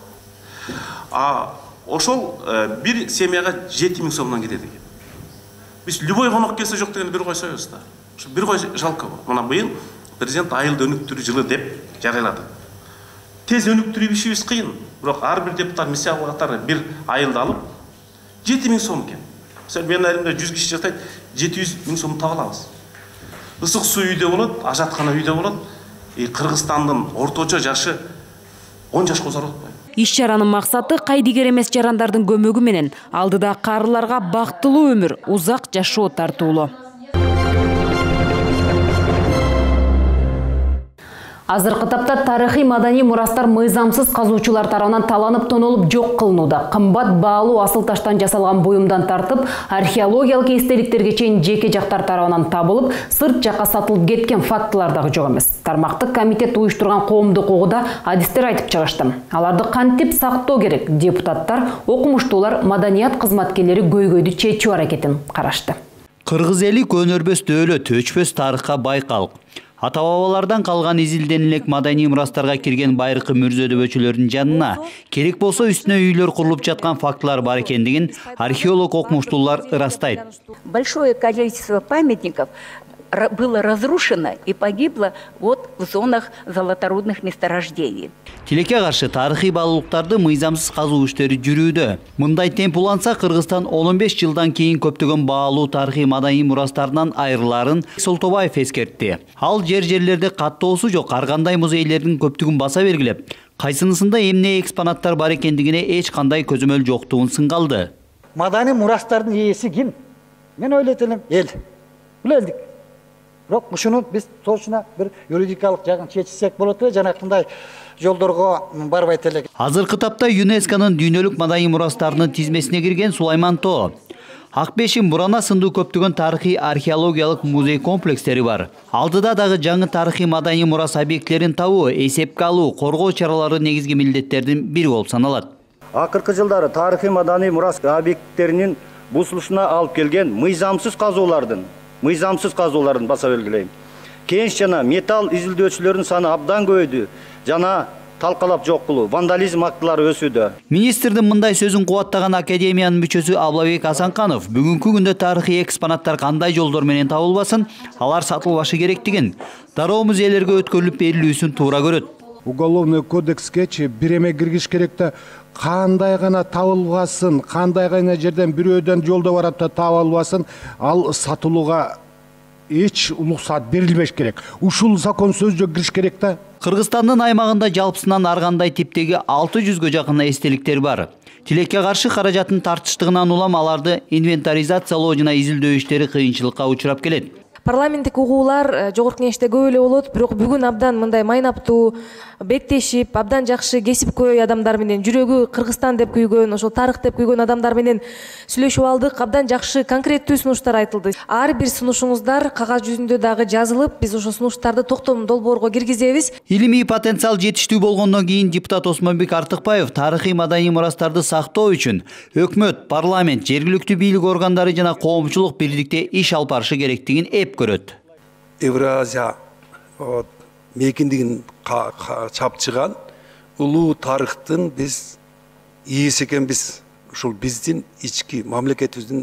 да. Ошол бир семьяга 7000 сомдон кетет экен. Биз любой конок келсе жок деген бир кой союбуз да. Ошо бир кой жалко. Мына быйыл президент айылды өнүктүрүү жылы деп жарыялады. Тез өнүктүрүү ишибиз кыйын. Бирок ар бир депутат мисал катары бир айылды алып 7000 сом экен. Мисалы менин айылымда 100 киши жашайт, 700 000 сом таба алабыз. Ысык суу үйдө болот, ажаткана үйдө болот. Кыргызстандын орточо жашы 10 жашка узар болот. Иш-чаранын максаты кайдыгер эмес жарандардын көмөгү менен алдыда карыларга бактылуу өмүр, узак жашоо тартуулоо. Азыркы тапта тарыхый маданий мурастар мыйзамсыз казуучулар тарабынан таланып тонолуп жок кылынууда. Кымбат баалуу асыл таштан жасалган буюмдан тартып, археологиялык эстеликтерге чейин жеке жактар тарабынан табылып, сырт жакка сатылып кеткен фактылар дагы жок эмес. Тармактык комитет уюштурган коомдук угууда адистер айтып чыгышты. Аларды кантип сактоо керек? Депутаттар, окумуштуулар, маданият кызматкерлери көйгөйдү чечүү аракетин карашты. Кыргыз эли көнөрбөс дөөлөт, өчпөс тарыхка бай калк. Ата-бабалардан калган изилденилик маданий мурастарга кирген байыркы мүрзө дөбөчүлөрдүн жанына керек болсо үстүнө үйлөр курулуп жаткан фактылар бар экендигин археолог окумуштуулар ырастайт. Большое количество памятников было разрушено и погибло вот в зонах золоторудных месторождений. Тилекке каршы тарыхый баалуулуктарды мыйзамсыз казуу иштери жүрүүдө. Мындай темп уланса Кыргызстан 15 жылдан кийин көптөгөн баалуу тарыхый маданий мурастарынан айрыларын Солтобаев эскертти. Ал жерлерде каттоосу жок ар кандай музейлердин көптүгүн баса белгилеп, кайсынысында эмне экспонаттар бар экендигине эч кандай көзөмөл жоктугун сынгалды. Маданий мурастардын ээси ким? Мен ойлойт элем, эл. Бул элдик. Бирок ушуну биз точно бир юридикалык жагын чечсек болот эле, жанакындай жолдорго барбайт элек. Азыркы тапта ЮНЕСКОнун дүйнөлүк маданий мурастарынын тизмесине кирген Сулайман Тоо. Акбешим, Бурана сындуу көптөгөн тарыхый археологиялык музей комплекстери бар. Алдыда дагы жаңы тарыхый маданий мурас объектилерин табуу, эсепке алуу, коргоо чаралары негизги милдеттердин бири болуп саналат. Акыркы жылдары тарыхый маданий мурас объекттеринин бузулушуна алып келген мыйзамсыз казуулардын баса белгилейм. Кенч жана металл изилдөөчүлөрдүн саны абдан көбөйдү жана талкалап жок кылуу, вандализм актылары өсүүдө. Министрдин мындай сөзүн кубаттаган академиянын мүчөсү Аблабек Асанканов бүгүнкү күндө тарыхый экспонаттар кандай жолдор менен табылбасын, алар сатылбашы керектигин, дароо музейлерге өткөрүлүп берилүүсүн туура көрөт. Уголовный кодекскечи биреме киргиш керек да, кандай гана табылбасын, кандай гана жерден бирөөдөн жолдо барат да таап албасын, ал сатылууга эч уруксат берилбеш керек. Ушул закон сөзгө кириш керек да. Кыргызстандын аймагында жалпысынан ар кандай типтеги 600гө жакын эстеликтер бар. Тилекке каршы каражаттын тартыштыгынан улам аларды инвентаризациялоо жана изилдөө иштери кыйынчылыкка учурап келет. Парламенттик угуулар жогорку кеңеште көп эле болот, бирок бүгүн абдан мындай майнаптуу, беттешип, абдан жакшы кесипкөй адамдар менен, жүрөгү Кыргызстан деп күйгөн, ошол тарых деп күйгөн адамдар менен сүйлөшүп алдык. Абдан жакшы конкреттүү сунуштар айтылды. Ар бир сунушуңуздар кагаз жүзүндө дагы жазылып, биз ошол сунуштарды токтом долбоорго киргизебиз. Илимий потенциал жетиштүү болгондон кийин депутат Осмонбек Артыкбаев тарыхый маданий мурастарды сактоо үчүн өкмөт, парламент, жергиликтүү бийлик органдары жана коомчулук бирдикте иш алып барышы керектигин көрөт. Евразия мекендигин чапчыган улуу тарыхтын биз ээси экенбиз. Ушул биздин ички мамлекетибиздин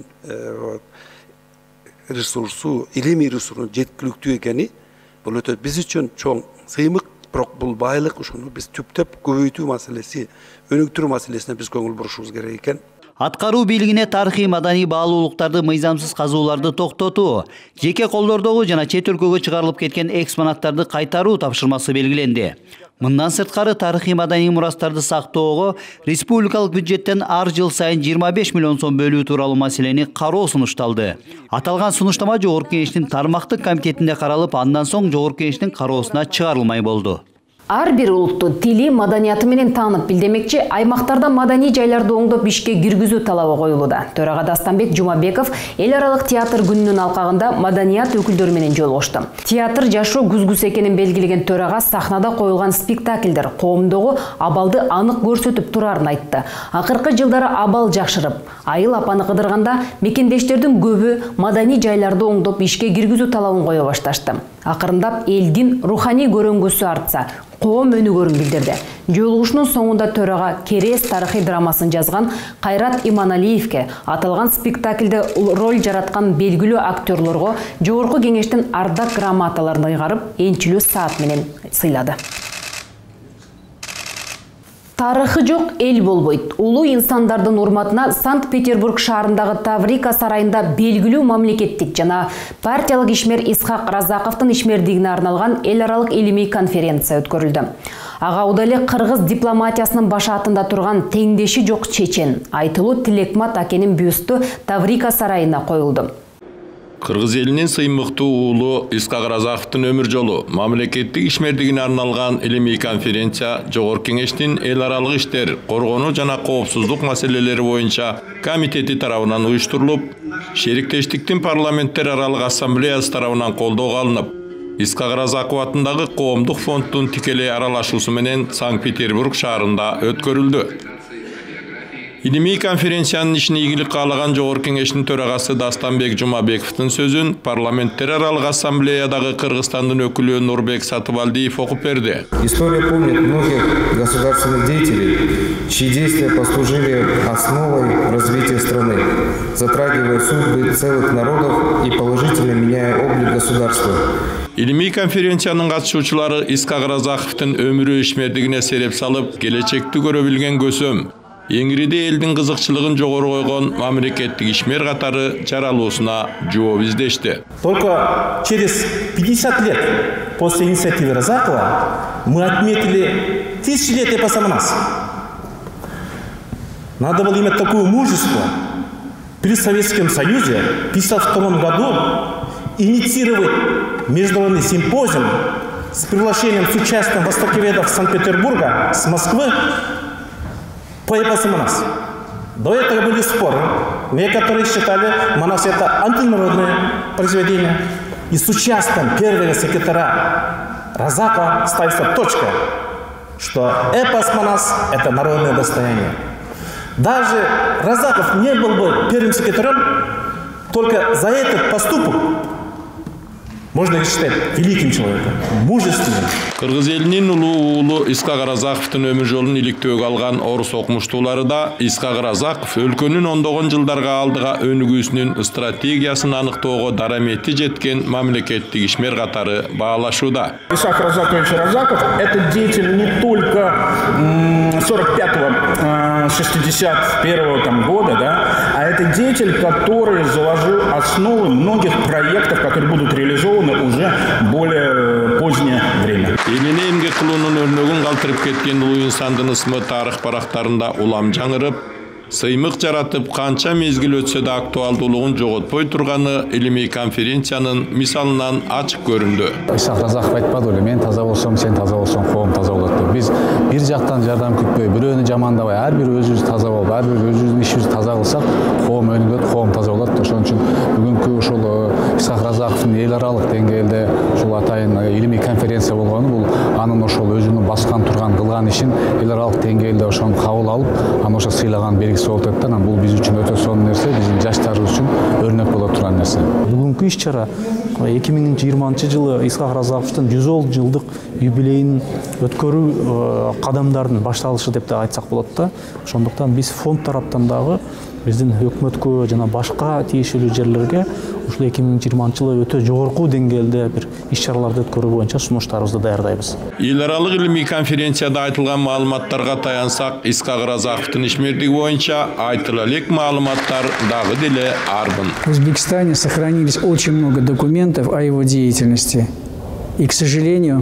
ресурсу, илимий ресурсу жеткиликтүү экени бул өтө биз үчүн чоң сыймык, бирок бул байлык ушуну биз түптөп көбөйтүү маселеси, өнүктүрүү маселесине биз көңүл бурушубуз керек экен. Аткаруу бийлигине тарыхый маданий баалуулуктарды мыйзамсыз казууларды токтотуу, жеке колдордогу жана чет өлкөгө чыгарылып кеткен экспонаттарды кайтаруу тапшырмасы белгиленди. Мындан сырткары тарыхый маданий мурастарды сактоого республикалык бюджеттен ар жыл сайын 25 миллион сом бөлүү тууралуу маселени кароо сунушталды. Аталган сунуштама жогорку кеңештин тармактык комитетинде каралып, андан соң жогорку кеңештин кароосуна чыгарылмай болду. Ар бир улутту тили, маданияты менен таанып билдемекчи, аймактарда маданий жайларды оңдоп ишке киргизүү талабы коюлууда. Төрага Дастанбек Жумабеков эл аралык театр күнүнүн алкагында маданият өкүлдөрү менен жолугушту. Театр жашоо күзгүсү экенин белгилеген төрага сахнада коюлган спектакльдер коомдогу абалды анык көрсөтүп турарын айтты. Акыркы жылдары абал жакшырып, Айыл апаны кыдырганда мекендештердин көбү маданий жайларды оңдоп ишке киргизүү талабын кое башташты. Акырындап элдин руханий көрөнгүсү артса, коом өнүгөрүн билдирди. Жолугушунун соңунда төрага Керес тарыхый драмасын жазган Кайрат Иманалиевке аталган спектакльде роль жараткан белгилүү актерлорго жогорку кеңештин ардак грамоталарын ыйгарып, энчилүү саат менен сыйлады. Тарыхы жок эл болбойт. Улуу инсандардын урматына Санкт-Петербург шаарындагы Таврика сарайында белгилүү мамлекеттик жана партиялык ишмер Исхак Разаковдун ишмердигине арналган эл аралык илимий конференция өткөрүлдү. Ага удале кыргыз дипломатиясынын башаатында турган теңдеши жок чечен Айтылуу Тилекмат акенин бюсту Таврика сарайына коюлду. Кыргыз элинин сыймыктуу уулу Исхак Разаковдун өмүр жолу мамлекеттик ишмердигине арналган илимий конференция жогорку кеңештин эл аралык иштер, коргонуу жана коопсуздук маселелери боюнча комитети тарабынан уюштурулуп, шериктештиктин парламенттер аралык ассамблеясы тарабынан колдоого алынып, Исхак Разаков атындагы коомдук фонддун тикелей аралашуусу менен Санкт-Петербург шаарында өткөрүлдү. Илимий конференциянын ишине ийгилик каалаган Жогорку Кеңештин төрагасы Дастанбек Жумабековдун сөзүн парламенттер аралык ассамблеядагы Кыргызстандын өкүлү Нурбек Сатыбалдиев окуп берди. История помнит многих государственных деятелей, чьи действия послужили основой развития страны, затрагивая судьбы целых народов и положительно меняя облик государства. Илимий конференциянын катышуучулары Исхак Разаковдун өмүрү ишмердигине сереп салып, келечекти көрө билген көсөм, Эңириде элдин кызыкчылыгын жогору койгон мамлекеттик ишмер катары жаралуусуна жооп издешти. Только через 50 лет после инициативы Разакова мы отметили тысячелетие Пасаманас. Надо было иметь такое мужество при Советском Союзе в 1952 году инициировать международный симпозиум с приглашением с участием востоковедов Санкт-Петербурга, с Москвы, по эпосу Манас. До этого были споры. Некоторые считали, Манас это антинародное произведение. И с участием первого секретаря Разакова ставится точка, что эпос Манас это народное достояние. Даже Разаков не был бы первым секретарем, только за этот поступок можно их считать великим человеком, мужественным. Кыргыз элинин улуу Исхак Разаковдун өмүр жолун иликтөөгө алган орус окумуштуулары да Исхак Разаков өлкөнүн ондогон жылдарга алдыга өнүгүүсүнүн стратегиясын аныктоого дарамети жеткен мамлекеттик ишмер катары баалашууда. Исхак Разакович Разаков – это деятель не только 45-го, 61-го года, да, а это деятель, который заложил основы многих проектов, которые будут реализованы уже более позднее время. Элине эмгек кылуунун өрнөгүн калтырып кеткен улуу инсандын ысмы тарых барактарында улам жаңырып, сыймык жаратып, канча мезгил өтсө да актуалдуулугун жоготпой турганы илимий конференциянын мисалынан ачык көрүндү. Исхак Разаков айтпады эле, мен таза болсом, сен таза болсоң, коом таза болот деп. Биз бир жактан жардам күтпөй, бирөөнү жамандабай, ар бир өзүбүз таза болуп, ар бир өзүбүздүн ишибизди таза кылсак, коом өнүгөт, коом таза болот. Ошон үчүн бүгүнкү ушул Исхак Разаковдун эл аралык деңгээлде ушул атайын илимий конференция болгону, бул анын ошол өзүнүн баскан турган кылган ишин эл аралык деңгээлде ошону кабыл алып, аны ошо сыйлаган белгиси болуп атат. Бул биз үчүн өтө сонун нерсе, биздин жаштарыбыз үчүн өрнөк боло турган нерсе. Бүгүнкү иш-чара 2020 жылы Исхак Разаковдун 110 жылдык юбилейин өткөрүү кадамдардын башталышы деп да айтсак болот да. Ошондуктан биз фонд тараптан дагы биздин өкмөткө жана башка тиешелүү жерлерге ушул 2020 жылы өтө жогорку деңгээлде бир иш-чараларды өткөрүү боюнча сунуштарыбызды даярдайбыз. Эл аралык илимий конференцияда айтылган маалыматтарга таянсак, Исхак Разаковдун ишмердиги боюнча айтыла элек маалыматтар дагы деле арбын. В Узбекистане сохранились очень много документов о его деятельности. И, к сожалению,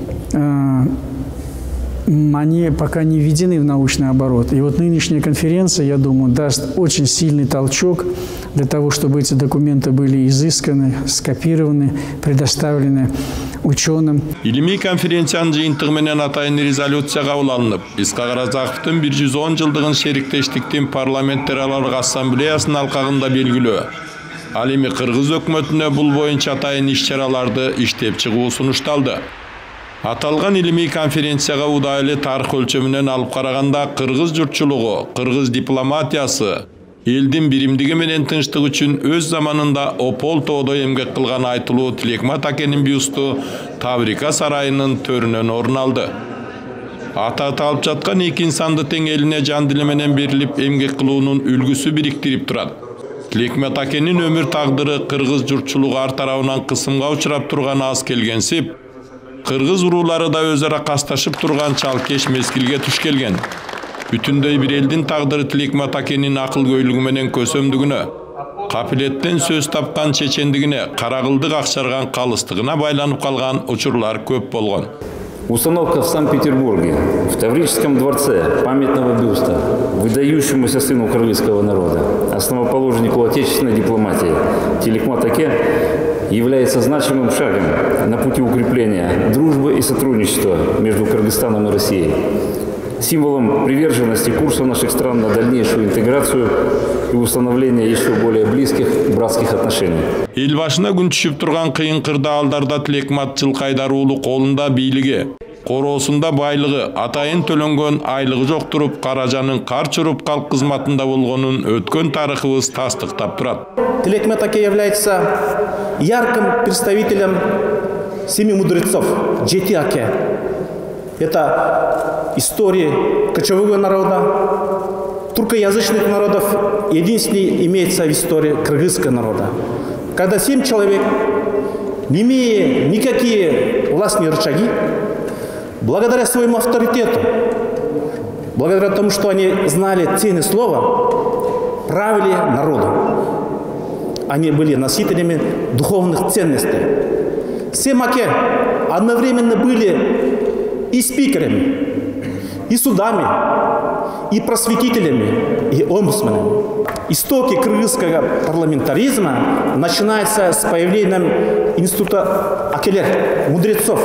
они пока не введены в научный оборот. И вот нынешняя конференция, я думаю, даст очень сильный толчок для того, чтобы эти документы были изысканы, скопированы, предоставлены ученым. Илимий конференциянын жыйынтыгы менен атайын резолюция кабыл алынып, Исхак Разаковдун 110 жылдыгын шериктештиктин парламенттер аралык ассамблеясынын алкагында белгилөө. Ал эми Кыргыз өкмөтүнө бул боюнча атайын иш-чараларды иштеп чыгуу сунушталды. Аталган илимий конференцияга удайлы тарых өлчөмүнөн алып караганда кыргыз журтчулугу, кыргыз дипломатиясы элдин биримдиги менен тынчтык үчүн өз заманында Опол тоодо эмгек кылган айтылуу Тилекмат акенин бюсту Таврика сарайынын төрүнөн орун алды. Ата аталып жаткан эки инсанды тең элине жан дили менен берилип эмгек кылуунун үлгүсү бириктирип турат. Тилекмат акенин өмүр тагдыры кыргыз журтчулугу ар тарабынан кысымга учурап турганы аз келгенсип, кыргыз уруулары да өз ара касташып турган чалкеш мезгилге туш келген. Бүтүндөй бир элдин тагдыры Тилекмат акенин акылгөйлүгү менен көсөмдүгүнө, капилеттен сөз тапкан чечендигине, карагылдык акчарган калыстыгына байланып калган учурлар көп болгон. Установка в Санкт-Петербурге, в Таврическом дворце памятного бюста выдающемуся сыну кыргызского народа, основоположнику отечественной дипломатии Тилекмат Аке является значимым шагом на пути укрепления дружбы и сотрудничества между Кыргызстаном и Россией, символом приверженности курса наших стран на дальнейшую интеграцию и установление еще более близких братских отношений. Эл башына күн түшүп турган кыйын кырдаалдарда Тилекмат Жылкайдар уулу колунда бийлиги, короосунда байлыгы атайын төлөнгөн айлыгы жок туруп каражанын кар чуруп калк кызматында болгонун өткөн тарыхыбыз тастыктап турат. Тилекмет Аке является ярким представителем семи мудрецов, Жети Аке. Это истории кочевого народа, туркоязычных народов, единственный имеется в истории кыргызского народа. Когда 7 человек, не имея никакие властные рычаги, благодаря своему авторитету, благодаря тому, что они знали цены слова, правили народом. Они были носителями духовных ценностей. 7 Аке одновременно были и спикерами, и судами, и просветителями, и омбудсменами. Истоки кыргызского парламентаризма начинаются с появлением института Акелер, мудрецов.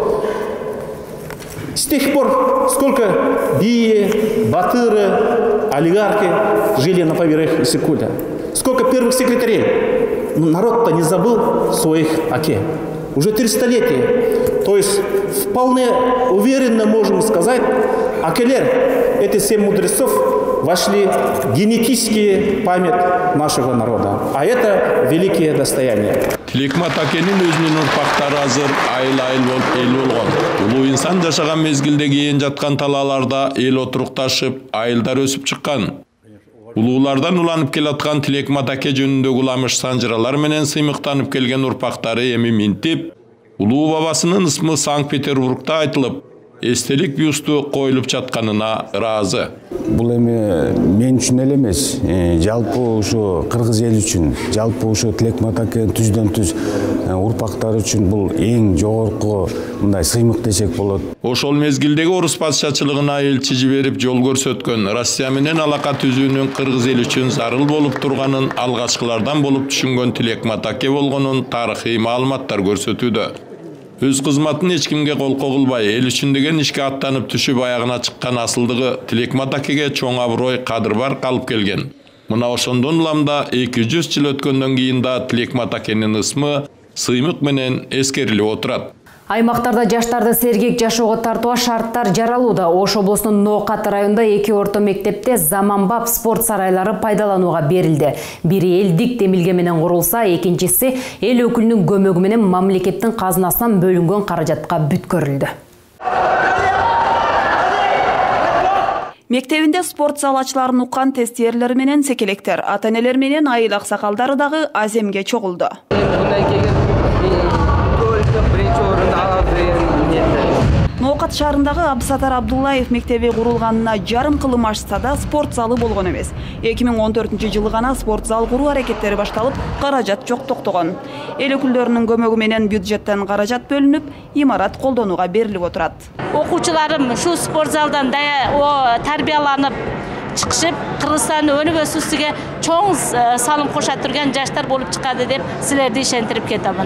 С тех пор, сколько бии, батыры, олигархи жили на поверхности Иссык-Куля, сколько первых секретарей, но народ-то не забыл своих Аке. Уже 300 летий. То есть вполне уверенно можем сказать, Акелер, эти 7 мудрецов, вошли в генетические память нашего народа. А это великие достояния. Тилекмат Акенин өзүнүн урпактары азыр айыл-айыл болуп эл болгон. Улуу инсан жашаган мезгилде кийин жаткан талааларда эл отурукташып, айылдар өсүп чыккан. Улуулардан уланып келаткан Тилекмат Аке жөнүндөгү уламыш санжыралар менен сыймыктанып келген урпактары эми минтип, улуу бабасынын ысмы Санкт-Петербургда айтылып, эстелик бюсту коюлуп жатканына ыраазы. Бул эми мен үчүн эле эмес, жалпы ушу кыргыз эл үчүн, жалпы ушу Тилекмат Аке түздөн-түз урпактары үчүн бул эң жогорку мындай сыймык десек болот. Ошол мезгилдеги орус патшачылыгына элчи жиберип жол көрсөткөн, Россия менен алака түзүүнүн кыргыз эл үчүн зарыл болуп турганын алгачкылардан болуп түшүнгөн Тилекмат Аке болгонун тарыхый маалыматтар көрсөтүүдө. Өз кызматын эч кимге колко кылбай, эл үчүн деген ишке аттанып түшүп аягына чыккан асылдыгы Тилекмат Акеге чоң аброй, кадыр бар калып келген. Мына ошондон уламда 200 жыл өткөндөн кийин да Тилекмат Акенин ысмы сыймык менен эскерилип отурат. Аймактарда жаштарды сергек жашоого тартууга шарттар жаралууда. Ош облусунун Ноокат районунда 2 орто мектепте заманбап спорт сарайлары пайдаланууга берилди. Бири элдик демилге менен курулса, экинчиси эл өкүлүнүн көмөгү менен мамлекеттин казынасынан бөлүнгөн каражатка бүткөрүлдү. Мектебинде спорт зал ачыларын уккан тестиерлер менен секелектер, ата-энелер менен айыл аксакалдары дагы аземге чогулду. Ноокат шаарындагы Абдысатар Абдуллаев мектеби курулганына жарым кылым ашса да спорт залы болгон эмес. 2014-жылы гана спорт зал куруу аракеттери башталып, каражат жок токтогон. Эл өкүлдөрүнүн көмөгү менен бюджеттен каражат бөлүнүп, имарат колдонууга берилип отурат. Окуучуларым шу спорт залдан тарбияланып чыкышып, Кыргызстандын өнүгүү өсүүсүгө чоң салым кошо турган жаштар болуп чыкады деп силерди ишентирип кетемин.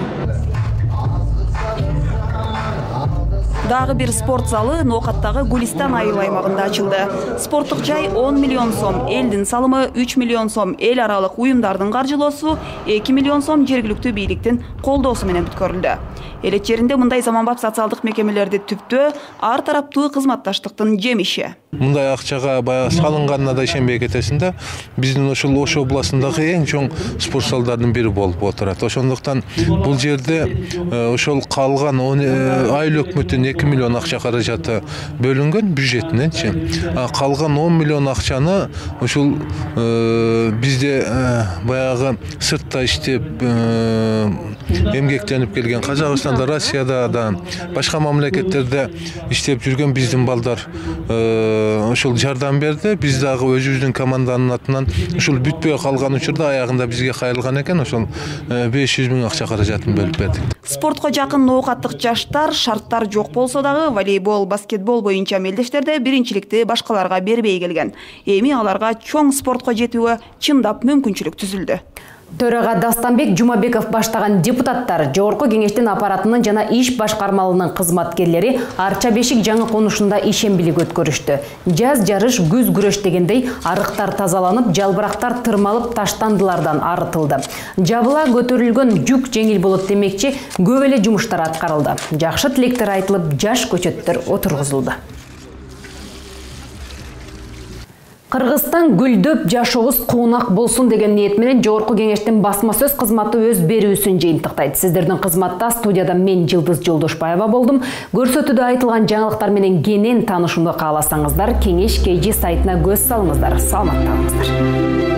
Дагы бир спорт залы Ноокаттагы Гулистан айыл аймагында ачылды. Спорттук жай 10 миллион сом, элдин салымы 3 миллион сом, эл аралык уюмдардын каржылоосу 2 миллион сом жергиликтүү бийликтин колдоосу менен бүткөрүлдү. Элет жеринде мындай заманбап социалдык мекемелерди түптөө ар тараптуу кызматташтыктын жемиши. Мындай акчага баягы салынганына да ишенбей кетесиң да, биздин ошол Ош областындагы эң чоң спорт залдардын бири болуп отурат. Ошондуктан бул жерде ошол калган айыл өкмөттүн 2 миллион акча каражаты бөлүнгөн бюджетиненчи. Калган 10 миллион акчаны ушул бизде баягы сыртта иштеп эмгектенип келген Казакстанда, Россияда да башка мамлекеттерде иштеп жүргөн биздин балдар ошол жардам берди. Биз дагы өзүбүздүн команданын атынан ушул бүтпөй калган учурда аягында бизге кайрылган экен, ошол 500 миң акча каражатын бөлүп бердик. Спортко жакын ноокаттык жаштар шарттар жок болсо дагы волейбол, баскетбол боюнча мелдештерде биринчиликти башкаларга бербей келген. Эми аларга чоң спортко жетүүгө чындап мүмкүнчүлүк түзүлдү. Төрага Дастанбек Жумабеков баштаган депутаттар Жогорку кеңештин аппаратынын жана иш башкармалынын кызматкерлери Арча Бешик жаңы конушунда ишембилик өткөрүштү. Жаз жарыш күз күрөш дегендей арыктар тазаланып, жалбырактар тырмалып таштандылардан арытылды. Жабыла көтөрүлгөн жүк жеңил болот демекчи көп эле жумуштар аткарылды. Жакшы тилектер айтылып, жаш көчөттөр отургузулду. Кыргызстан гүлдөп жашообуз куунак болсун деген ниет менен Жогорку кеңештин басма сөз кызматы өз берүүсүн жыйынтыктайт. Сиздердин кызматта студияда мен Жылдыз Жолдошбаева болдум. Көрсөтүүдө айтылган жаңылыктар менен кенен таанышууну кааласаңыздар, Кеңеш KG сайтына көз салыңыздар. Саламатта калыңыздар.